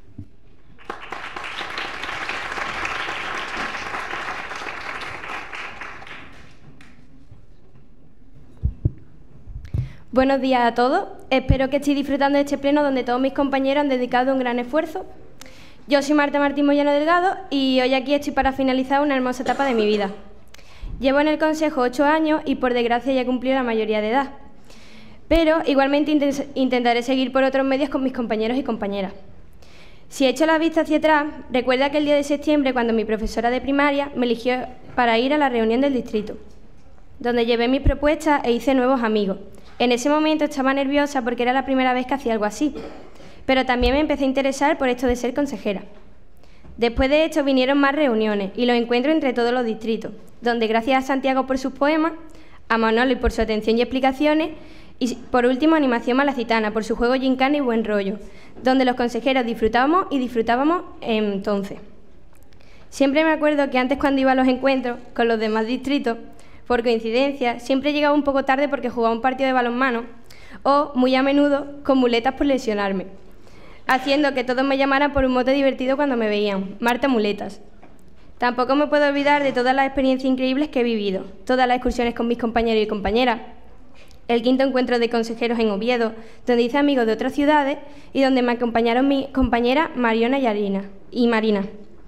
Buenos días a todos. Espero que estéis disfrutando de este pleno donde todos mis compañeros han dedicado un gran esfuerzo. Yo soy Marta Martín Moyano Delgado y hoy aquí estoy para finalizar una hermosa etapa de mi vida. Llevo en el Consejo ocho años y por desgracia ya he cumplido la mayoría de edad. Pero igualmente intentaré seguir por otros medios con mis compañeros y compañeras. Si echo la vista hacia atrás, recuerda que el día de septiembre, cuando mi profesora de primaria me eligió para ir a la reunión del distrito, donde llevé mis propuestas e hice nuevos amigos. En ese momento estaba nerviosa porque era la primera vez que hacía algo así, pero también me empecé a interesar por esto de ser consejera. Después de esto vinieron más reuniones y los encuentros entre todos los distritos, donde gracias a Santiago por sus poemas, a Manolo por su atención y explicaciones, y por último a Animación Malacitana por su juego gincana y buen rollo, donde los consejeros disfrutábamos y disfrutábamos entonces. Siempre me acuerdo que antes, cuando iba a los encuentros con los demás distritos, por coincidencia, siempre llegaba un poco tarde porque jugaba un partido de balonmano o, muy a menudo, con muletas por lesionarme, haciendo que todos me llamaran por un mote divertido cuando me veían, Marta Muletas. Tampoco me puedo olvidar de todas las experiencias increíbles que he vivido, todas las excursiones con mis compañeros y compañeras, el quinto encuentro de consejeros en Oviedo, donde hice amigos de otras ciudades y donde me acompañaron mis compañeras Mariona y, Arina, y Marina.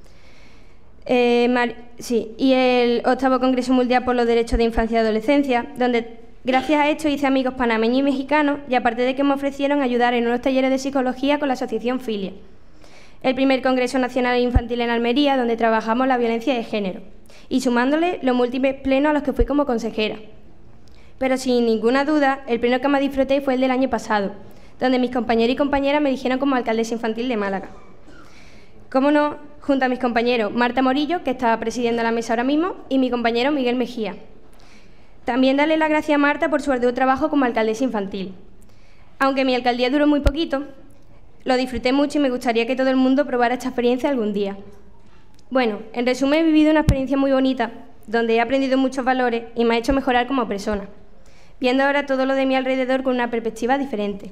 Eh, Mar sí, y el octavo Congreso Mundial por los Derechos de Infancia y Adolescencia, donde gracias a esto hice amigos panameños y mexicanos y aparte de que me ofrecieron ayudar en unos talleres de psicología con la asociación Filia. El primer Congreso Nacional Infantil en Almería, donde trabajamos la violencia de género, y sumándole los múltiples plenos a los que fui como consejera. Pero sin ninguna duda, el pleno que más disfruté fue el del año pasado, donde mis compañeros y compañeras me eligieron como alcaldesa infantil de Málaga. Cómo no, junto a mis compañeros Marta Morillo, que estaba presidiendo la mesa ahora mismo, y mi compañero Miguel Mejía. También darle las gracias a Marta por su arduo trabajo como alcaldesa infantil. Aunque mi alcaldía duró muy poquito, lo disfruté mucho y me gustaría que todo el mundo probara esta experiencia algún día. Bueno, en resumen, he vivido una experiencia muy bonita, donde he aprendido muchos valores y me ha hecho mejorar como persona, viendo ahora todo lo de mi alrededor con una perspectiva diferente.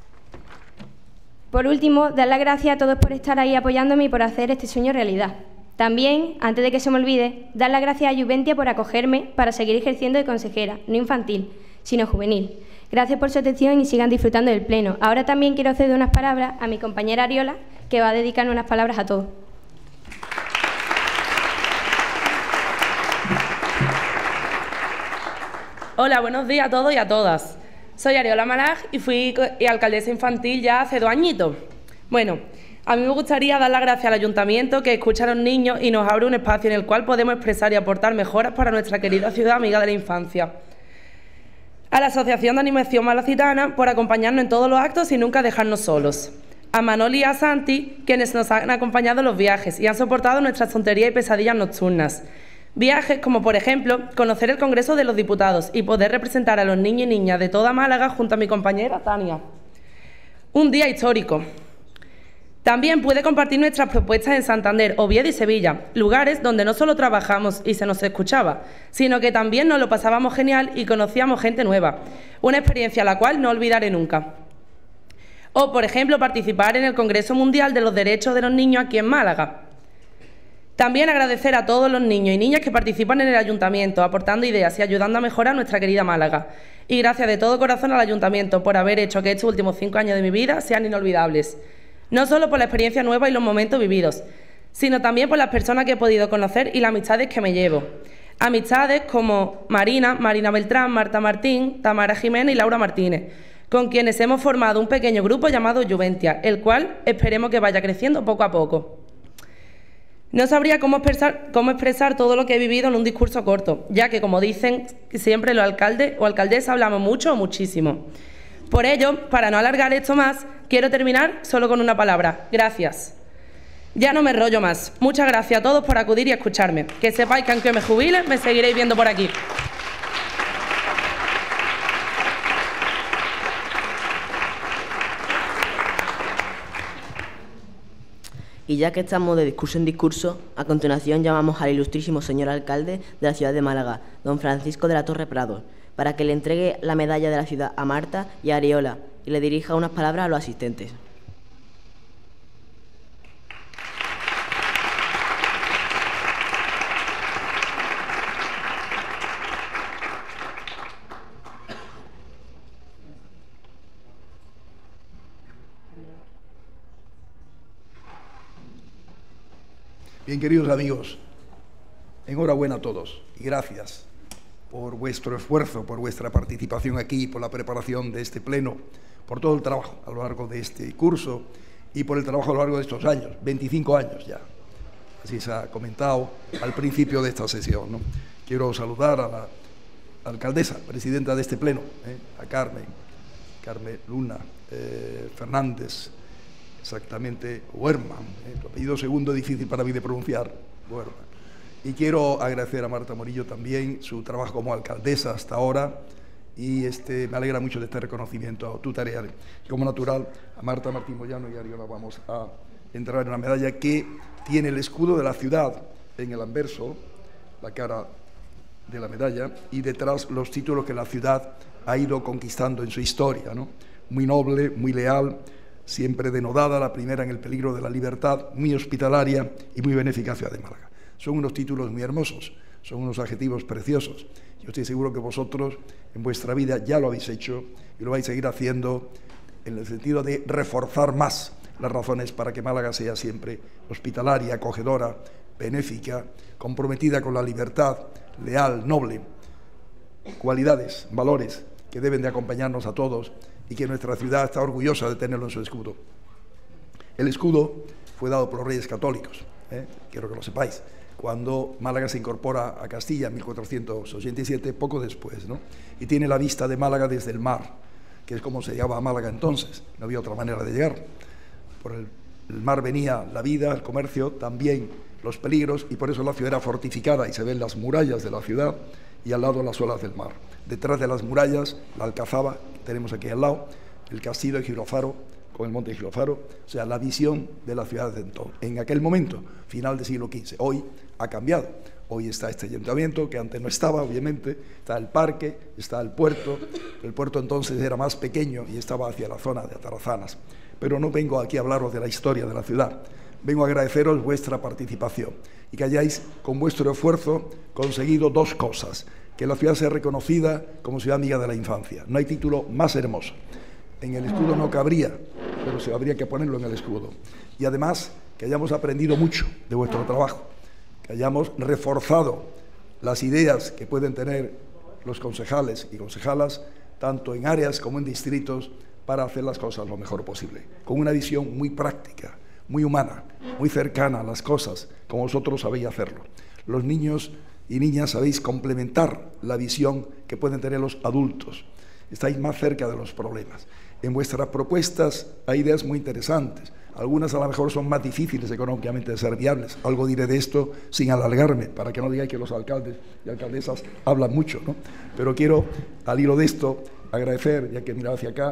Por último, dar las gracias a todos por estar ahí apoyándome y por hacer este sueño realidad. También, antes de que se me olvide, dar las gracias a Juventia por acogerme para seguir ejerciendo de consejera, no infantil, sino juvenil. Gracias por su atención y sigan disfrutando del pleno. Ahora también quiero ceder unas palabras a mi compañera Ariola, que va a dedicarme unas palabras a todos. Hola, buenos días a todos y a todas. Soy Ariola Malaj y fui alcaldesa infantil ya hace dos añitos. Bueno, a mí me gustaría dar las gracias al Ayuntamiento, que escucha a los niños y nos abre un espacio en el cual podemos expresar y aportar mejoras para nuestra querida ciudad amiga de la infancia. A la Asociación de Animación Malacitana por acompañarnos en todos los actos y nunca dejarnos solos. A Manoli y a Santi, quienes nos han acompañado en los viajes y han soportado nuestras tonterías y pesadillas nocturnas. Viajes como, por ejemplo, conocer el Congreso de los Diputados y poder representar a los niños y niñas de toda Málaga junto a mi compañera Tania. Un día histórico. También pude compartir nuestras propuestas en Santander, Oviedo y Sevilla, lugares donde no solo trabajamos y se nos escuchaba, sino que también nos lo pasábamos genial y conocíamos gente nueva, una experiencia la cual no olvidaré nunca. O, por ejemplo, participar en el Congreso Mundial de los Derechos de los Niños aquí en Málaga. También agradecer a todos los niños y niñas que participan en el Ayuntamiento, aportando ideas y ayudando a mejorar nuestra querida Málaga. Y gracias de todo corazón al Ayuntamiento por haber hecho que estos últimos cinco años de mi vida sean inolvidables. No solo por la experiencia nueva y los momentos vividos, sino también por las personas que he podido conocer y las amistades que me llevo. Amistades como Marina, Marina Beltrán, Marta Martín, Tamara Jiménez y Laura Martínez, con quienes hemos formado un pequeño grupo llamado Juventia, el cual esperemos que vaya creciendo poco a poco. No sabría cómo expresar, cómo expresar todo lo que he vivido en un discurso corto, ya que, como dicen siempre los alcaldes o alcaldesas, hablamos mucho o muchísimo. Por ello, para no alargar esto más, quiero terminar solo con una palabra: gracias. Ya no me enrollo más. Muchas gracias a todos por acudir y escucharme. Que sepáis que aunque me jubile, me seguiréis viendo por aquí. Y ya que estamos de discurso en discurso, a continuación llamamos al ilustrísimo señor alcalde de la ciudad de Málaga, don Francisco de la Torre Prado, para que le entregue la medalla de la ciudad a Marta y a Ariola y le dirija unas palabras a los asistentes. Bien, queridos amigos, enhorabuena a todos y gracias por vuestro esfuerzo, por vuestra participación aquí, por la preparación de este pleno, por todo el trabajo a lo largo de este curso y por el trabajo a lo largo de estos años, veinticinco años ya, así se ha comentado al principio de esta sesión, ¿no? Quiero saludar a la alcaldesa, presidenta de este pleno, ¿eh? a Carmen, Carmen Luna eh, Fernández, exactamente, Huerman, ¿eh? tu apellido segundo difícil para mí de pronunciar, Huerman. Y quiero agradecer a Marta Morillo también su trabajo como alcaldesa hasta ahora y este, me alegra mucho de este reconocimiento a tu tarea. Y como natural, a Marta Martín Moyano y a Ariola vamos a entrar en una medalla que tiene el escudo de la ciudad en el anverso, la cara de la medalla, y detrás los títulos que la ciudad ha ido conquistando en su historia, ¿no? Muy noble, muy leal, siempre denodada, la primera en el peligro de la libertad, muy hospitalaria y muy benéfica ciudad de Málaga. Son unos títulos muy hermosos, son unos adjetivos preciosos. Yo estoy seguro que vosotros en vuestra vida ya lo habéis hecho y lo vais a seguir haciendo en el sentido de reforzar más las razones para que Málaga sea siempre hospitalaria, acogedora, benéfica, comprometida con la libertad, leal, noble. Cualidades, valores que deben de acompañarnos a todos y que nuestra ciudad está orgullosa de tenerlo en su escudo. El escudo fue dado por los Reyes Católicos, ¿eh? quiero que lo sepáis, cuando Málaga se incorpora a Castilla en mil cuatrocientos ochenta y siete, poco después, ¿no? Y tiene la vista de Málaga desde el mar, que es como se llamaba Málaga entonces, no había otra manera de llegar. Por el, el mar venía la vida, el comercio, también los peligros, y por eso la ciudad era fortificada y se ven las murallas de la ciudad y al lado las olas del mar. Detrás de las murallas, la Alcazaba, que tenemos aquí al lado, el castillo de Girofaro, con el monte de Girofaro, o sea, la visión de la ciudad de entonces. En aquel momento, final del siglo quince, hoy ha cambiado. Hoy está este ayuntamiento, que antes no estaba, obviamente, está el parque, está el puerto. El puerto entonces era más pequeño y estaba hacia la zona de Atarazanas. Pero no vengo aquí a hablaros de la historia de la ciudad, vengo a agradeceros vuestra participación y que hayáis, con vuestro esfuerzo, conseguido dos cosas: que la ciudad sea reconocida como ciudad amiga de la infancia. No hay título más hermoso. En el escudo no cabría, pero se habría que ponerlo en el escudo. Y además, que hayamos aprendido mucho de vuestro trabajo, que hayamos reforzado las ideas que pueden tener los concejales y concejalas, tanto en áreas como en distritos, para hacer las cosas lo mejor posible, con una visión muy práctica, muy humana, muy cercana a las cosas, como vosotros sabéis hacerlo. Los niños y niñas sabéis complementar la visión que pueden tener los adultos. Estáis más cerca de los problemas. En vuestras propuestas hay ideas muy interesantes. Algunas a lo mejor son más difíciles económicamente de ser viables. Algo diré de esto sin alargarme, para que no digáis que los alcaldes y alcaldesas hablan mucho, ¿no? Pero quiero, al hilo de esto, agradecer, ya que mirad hacia acá,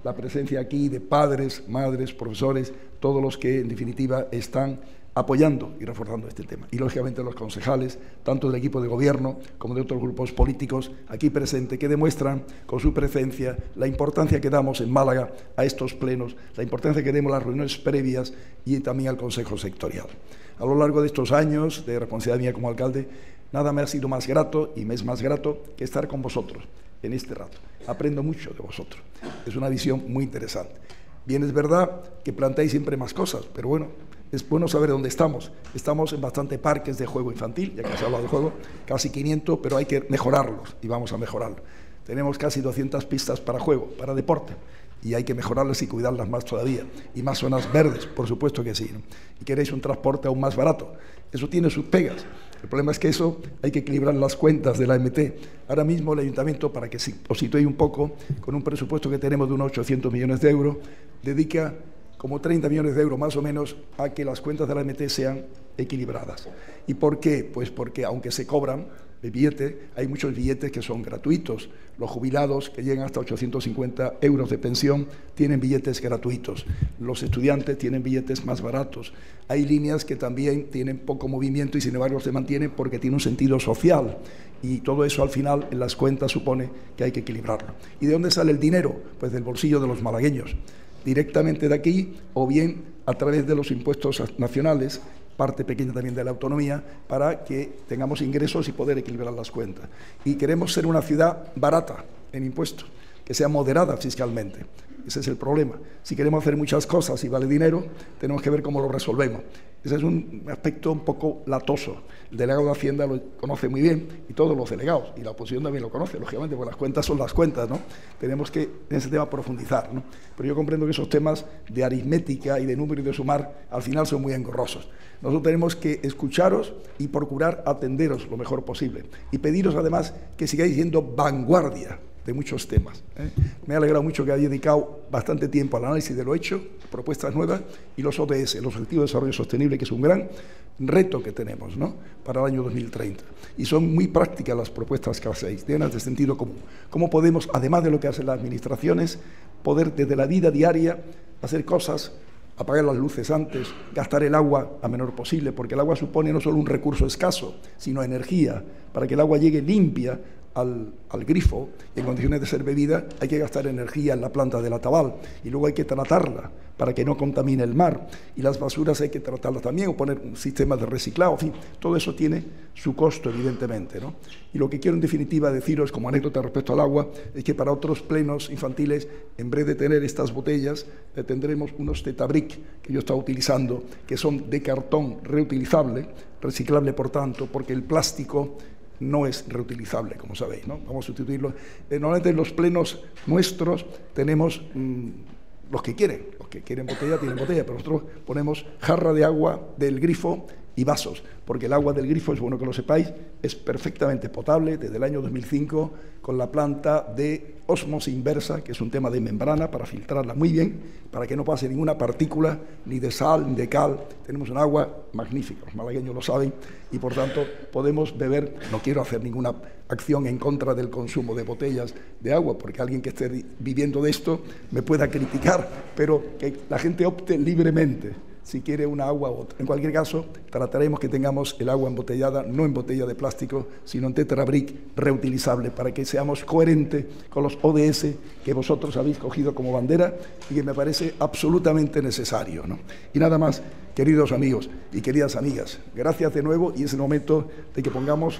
la presencia aquí de padres, madres, profesores, todos los que en definitiva están apoyando y reforzando este tema. Y lógicamente los concejales, tanto del equipo de gobierno como de otros grupos políticos aquí presentes, que demuestran con su presencia la importancia que damos en Málaga a estos plenos, la importancia que demos a las reuniones previas y también al Consejo Sectorial. A lo largo de estos años de responsabilidad mía como alcalde, nada me ha sido más grato y me es más grato que estar con vosotros en este rato. Aprendo mucho de vosotros. Es una visión muy interesante. Bien, es verdad que planteáis siempre más cosas, pero bueno, es bueno saber dónde estamos. Estamos en bastantes parques de juego infantil, ya que se ha hablado de juego, casi quinientos, pero hay que mejorarlos y vamos a mejorarlos. Tenemos casi doscientas pistas para juego, para deporte, y hay que mejorarlas y cuidarlas más todavía. Y más zonas verdes, por supuesto que sí, ¿no? Y queréis un transporte aún más barato. Eso tiene sus pegas. El problema es que eso hay que equilibrar las cuentas de la M T. Ahora mismo el Ayuntamiento, para que os situéis un poco, con un presupuesto que tenemos de unos ochocientos millones de euros, dedica como treinta millones de euros más o menos a que las cuentas de la M T sean equilibradas. ¿Y por qué? Pues porque aunque se cobran el billete, hay muchos billetes que son gratuitos. Los jubilados que llegan hasta ochocientos cincuenta euros de pensión tienen billetes gratuitos. Los estudiantes tienen billetes más baratos. Hay líneas que también tienen poco movimiento y sin embargo se mantienen porque tiene un sentido social. Y todo eso al final en las cuentas supone que hay que equilibrarlo. ¿Y de dónde sale el dinero? Pues del bolsillo de los malagueños. Directamente de aquí o bien a través de los impuestos nacionales, parte pequeña también de la autonomía, para que tengamos ingresos y poder equilibrar las cuentas. Y queremos ser una ciudad barata en impuestos, que sea moderada fiscalmente. Ese es el problema. Si queremos hacer muchas cosas y vale dinero, tenemos que ver cómo lo resolvemos. Ese es un aspecto un poco latoso. El delegado de Hacienda lo conoce muy bien y todos los delegados, y la oposición también lo conoce, lógicamente, porque las cuentas son las cuentas, ¿no? Tenemos que en ese tema profundizar, ¿no? Pero yo comprendo que esos temas de aritmética y de número y de sumar al final son muy engorrosos. Nosotros tenemos que escucharos y procurar atenderos lo mejor posible y pediros además que sigáis siendo vanguardia de muchos temas, ¿eh? Me ha alegrado mucho que haya dedicado bastante tiempo al análisis de lo hecho, propuestas nuevas y los O D S, los Objetivos de Desarrollo Sostenible, que es un gran reto que tenemos, ¿no?, para el año dos mil treinta. Y son muy prácticas las propuestas que hacéis, llenas de sentido común. ¿Cómo podemos, además de lo que hacen las administraciones, poder desde la vida diaria hacer cosas, apagar las luces antes, gastar el agua a menor posible, porque el agua supone no solo un recurso escaso, sino energía. Para que el agua llegue limpia Al, al grifo, en condiciones de ser bebida, hay que gastar energía en la planta de la Tabal y luego hay que tratarla para que no contamine el mar, y las basuras hay que tratarlas también o poner un sistema de reciclado, en fin, todo eso tiene su costo evidentemente, ¿no? Y lo que quiero en definitiva deciros como anécdota respecto al agua es que para otros plenos infantiles, en vez de tener estas botellas, eh, tendremos unos Tetabric que yo estaba utilizando, que son de cartón reutilizable, reciclable por tanto, porque el plástico no es reutilizable, como sabéis, ¿no? Vamos a sustituirlo. Eh, normalmente en los plenos nuestros tenemos mmm, los que quieren, los que quieren botella tienen botella, pero nosotros ponemos jarra de agua del grifo y vasos, porque el agua del grifo, es bueno que lo sepáis, es perfectamente potable desde el año dos mil cinco con la planta de ósmosis inversa, que es un tema de membrana para filtrarla muy bien, para que no pase ninguna partícula, ni de sal, ni de cal. Tenemos un agua magnífica, los malagueños lo saben, y por tanto podemos beber. No quiero hacer ninguna acción en contra del consumo de botellas de agua, porque alguien que esté viviendo de esto me pueda criticar, pero que la gente opte libremente si quiere una agua u otra. En cualquier caso, trataremos que tengamos el agua embotellada, no en botella de plástico, sino en Tetrabric reutilizable, para que seamos coherentes con los O D S que vosotros habéis cogido como bandera y que me parece absolutamente necesario, ¿no? Y nada más, queridos amigos y queridas amigas, gracias de nuevo, y es el momento de que pongamos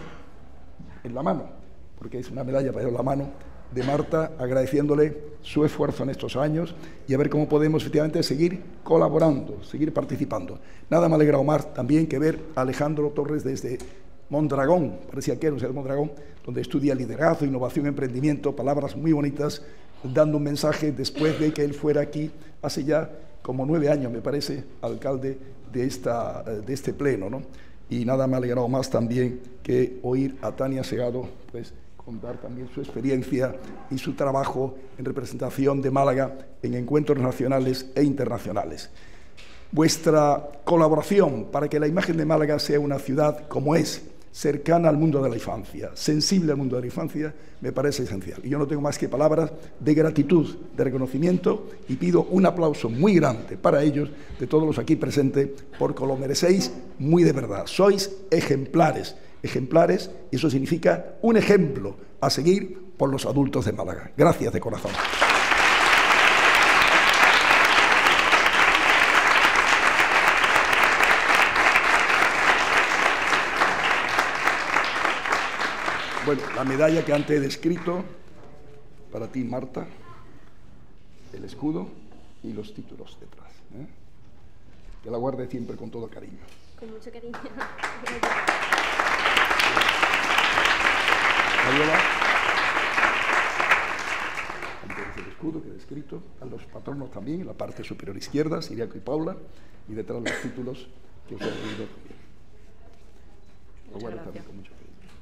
en la mano, porque es una medalla para la mano, de Marta, agradeciéndole su esfuerzo en estos años y a ver cómo podemos efectivamente seguir colaborando, seguir participando. Nada me ha alegrado más también que ver a Alejandro Torres desde Mondragón, parecía que era de Mondragón, donde estudia liderazgo, innovación, emprendimiento, palabras muy bonitas, dando un mensaje después de que él fuera aquí hace ya como nueve años, me parece, alcalde de, esta, de este pleno, ¿no? Y nada me ha alegrado más también que oír a Tania Segado, pues, contar también su experiencia y su trabajo en representación de Málaga en encuentros nacionales e internacionales. Vuestra colaboración para que la imagen de Málaga sea una ciudad como es, cercana al mundo de la infancia, sensible al mundo de la infancia, me parece esencial. Y yo no tengo más que palabras de gratitud, de reconocimiento, y pido un aplauso muy grande para ellos, de todos los aquí presentes, porque lo merecéis muy de verdad. Sois ejemplares, ejemplares, y eso significa un ejemplo a seguir por los adultos de Málaga. Gracias de corazón. Bueno, la medalla que antes he descrito, para ti, Marta, el escudo y los títulos detrás. ¿eh? Que la guarde siempre con todo cariño. Con mucho cariño. Fabiola, antes el escudo que he descrito, a los patronos también, en la parte superior izquierda, Siriaco y Paula, y detrás los títulos que os he leído también. Lo guardo también con mucho cariño.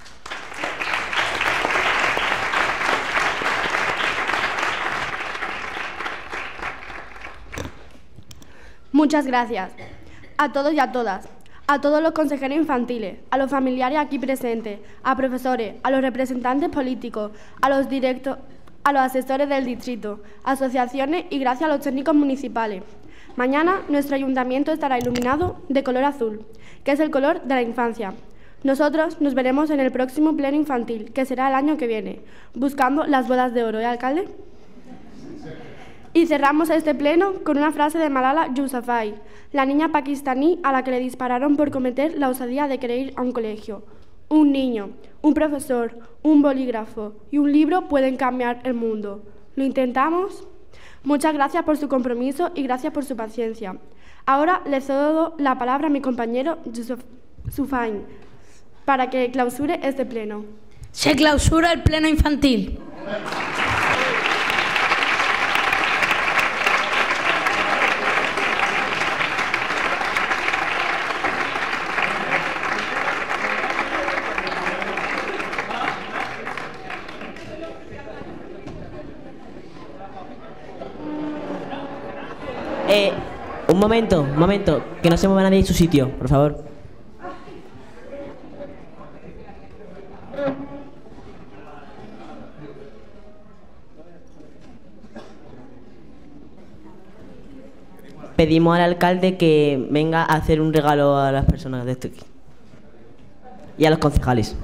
Muchas gracias a todos y a todas, a todos los consejeros infantiles, a los familiares aquí presentes, a profesores, a los representantes políticos, a los directos, a los asesores del distrito, asociaciones y gracias a los técnicos municipales. Mañana nuestro ayuntamiento estará iluminado de color azul, que es el color de la infancia. Nosotros nos veremos en el próximo pleno infantil, que será el año que viene, buscando las bodas de oro, ¿eh, alcalde? Y cerramos este pleno con una frase de Malala Yousafzai, la niña pakistaní a la que le dispararon por cometer la osadía de querer ir a un colegio. Un niño, un profesor, un bolígrafo y un libro pueden cambiar el mundo. ¿Lo intentamos? Muchas gracias por su compromiso y gracias por su paciencia. Ahora le cedo la palabra a mi compañero Yousafzai para que clausure este pleno. Se clausura el pleno infantil. Eh, un momento, un momento, que no se mueva nadie de su sitio, por favor. Pedimos al alcalde que venga a hacer un regalo a las personas de este aquí y a los concejales.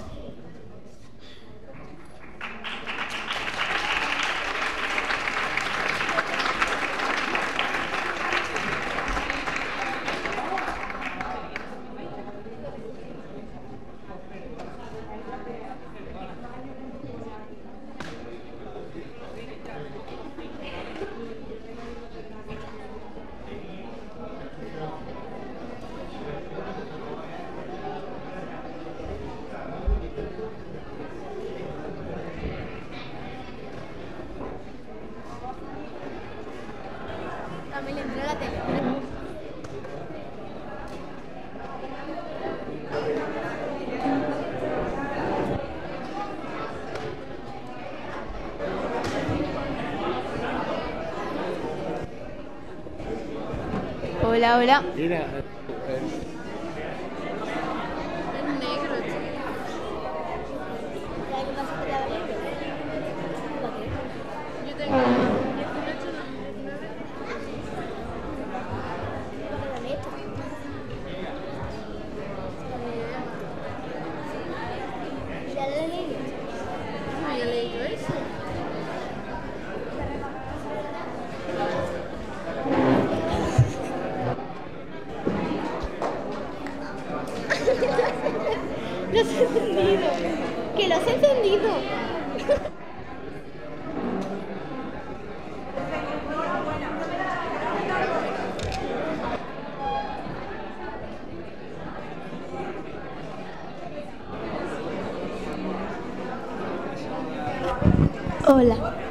Hola, hola. Mira. Lo has encendido. Que lo has encendido. Hola.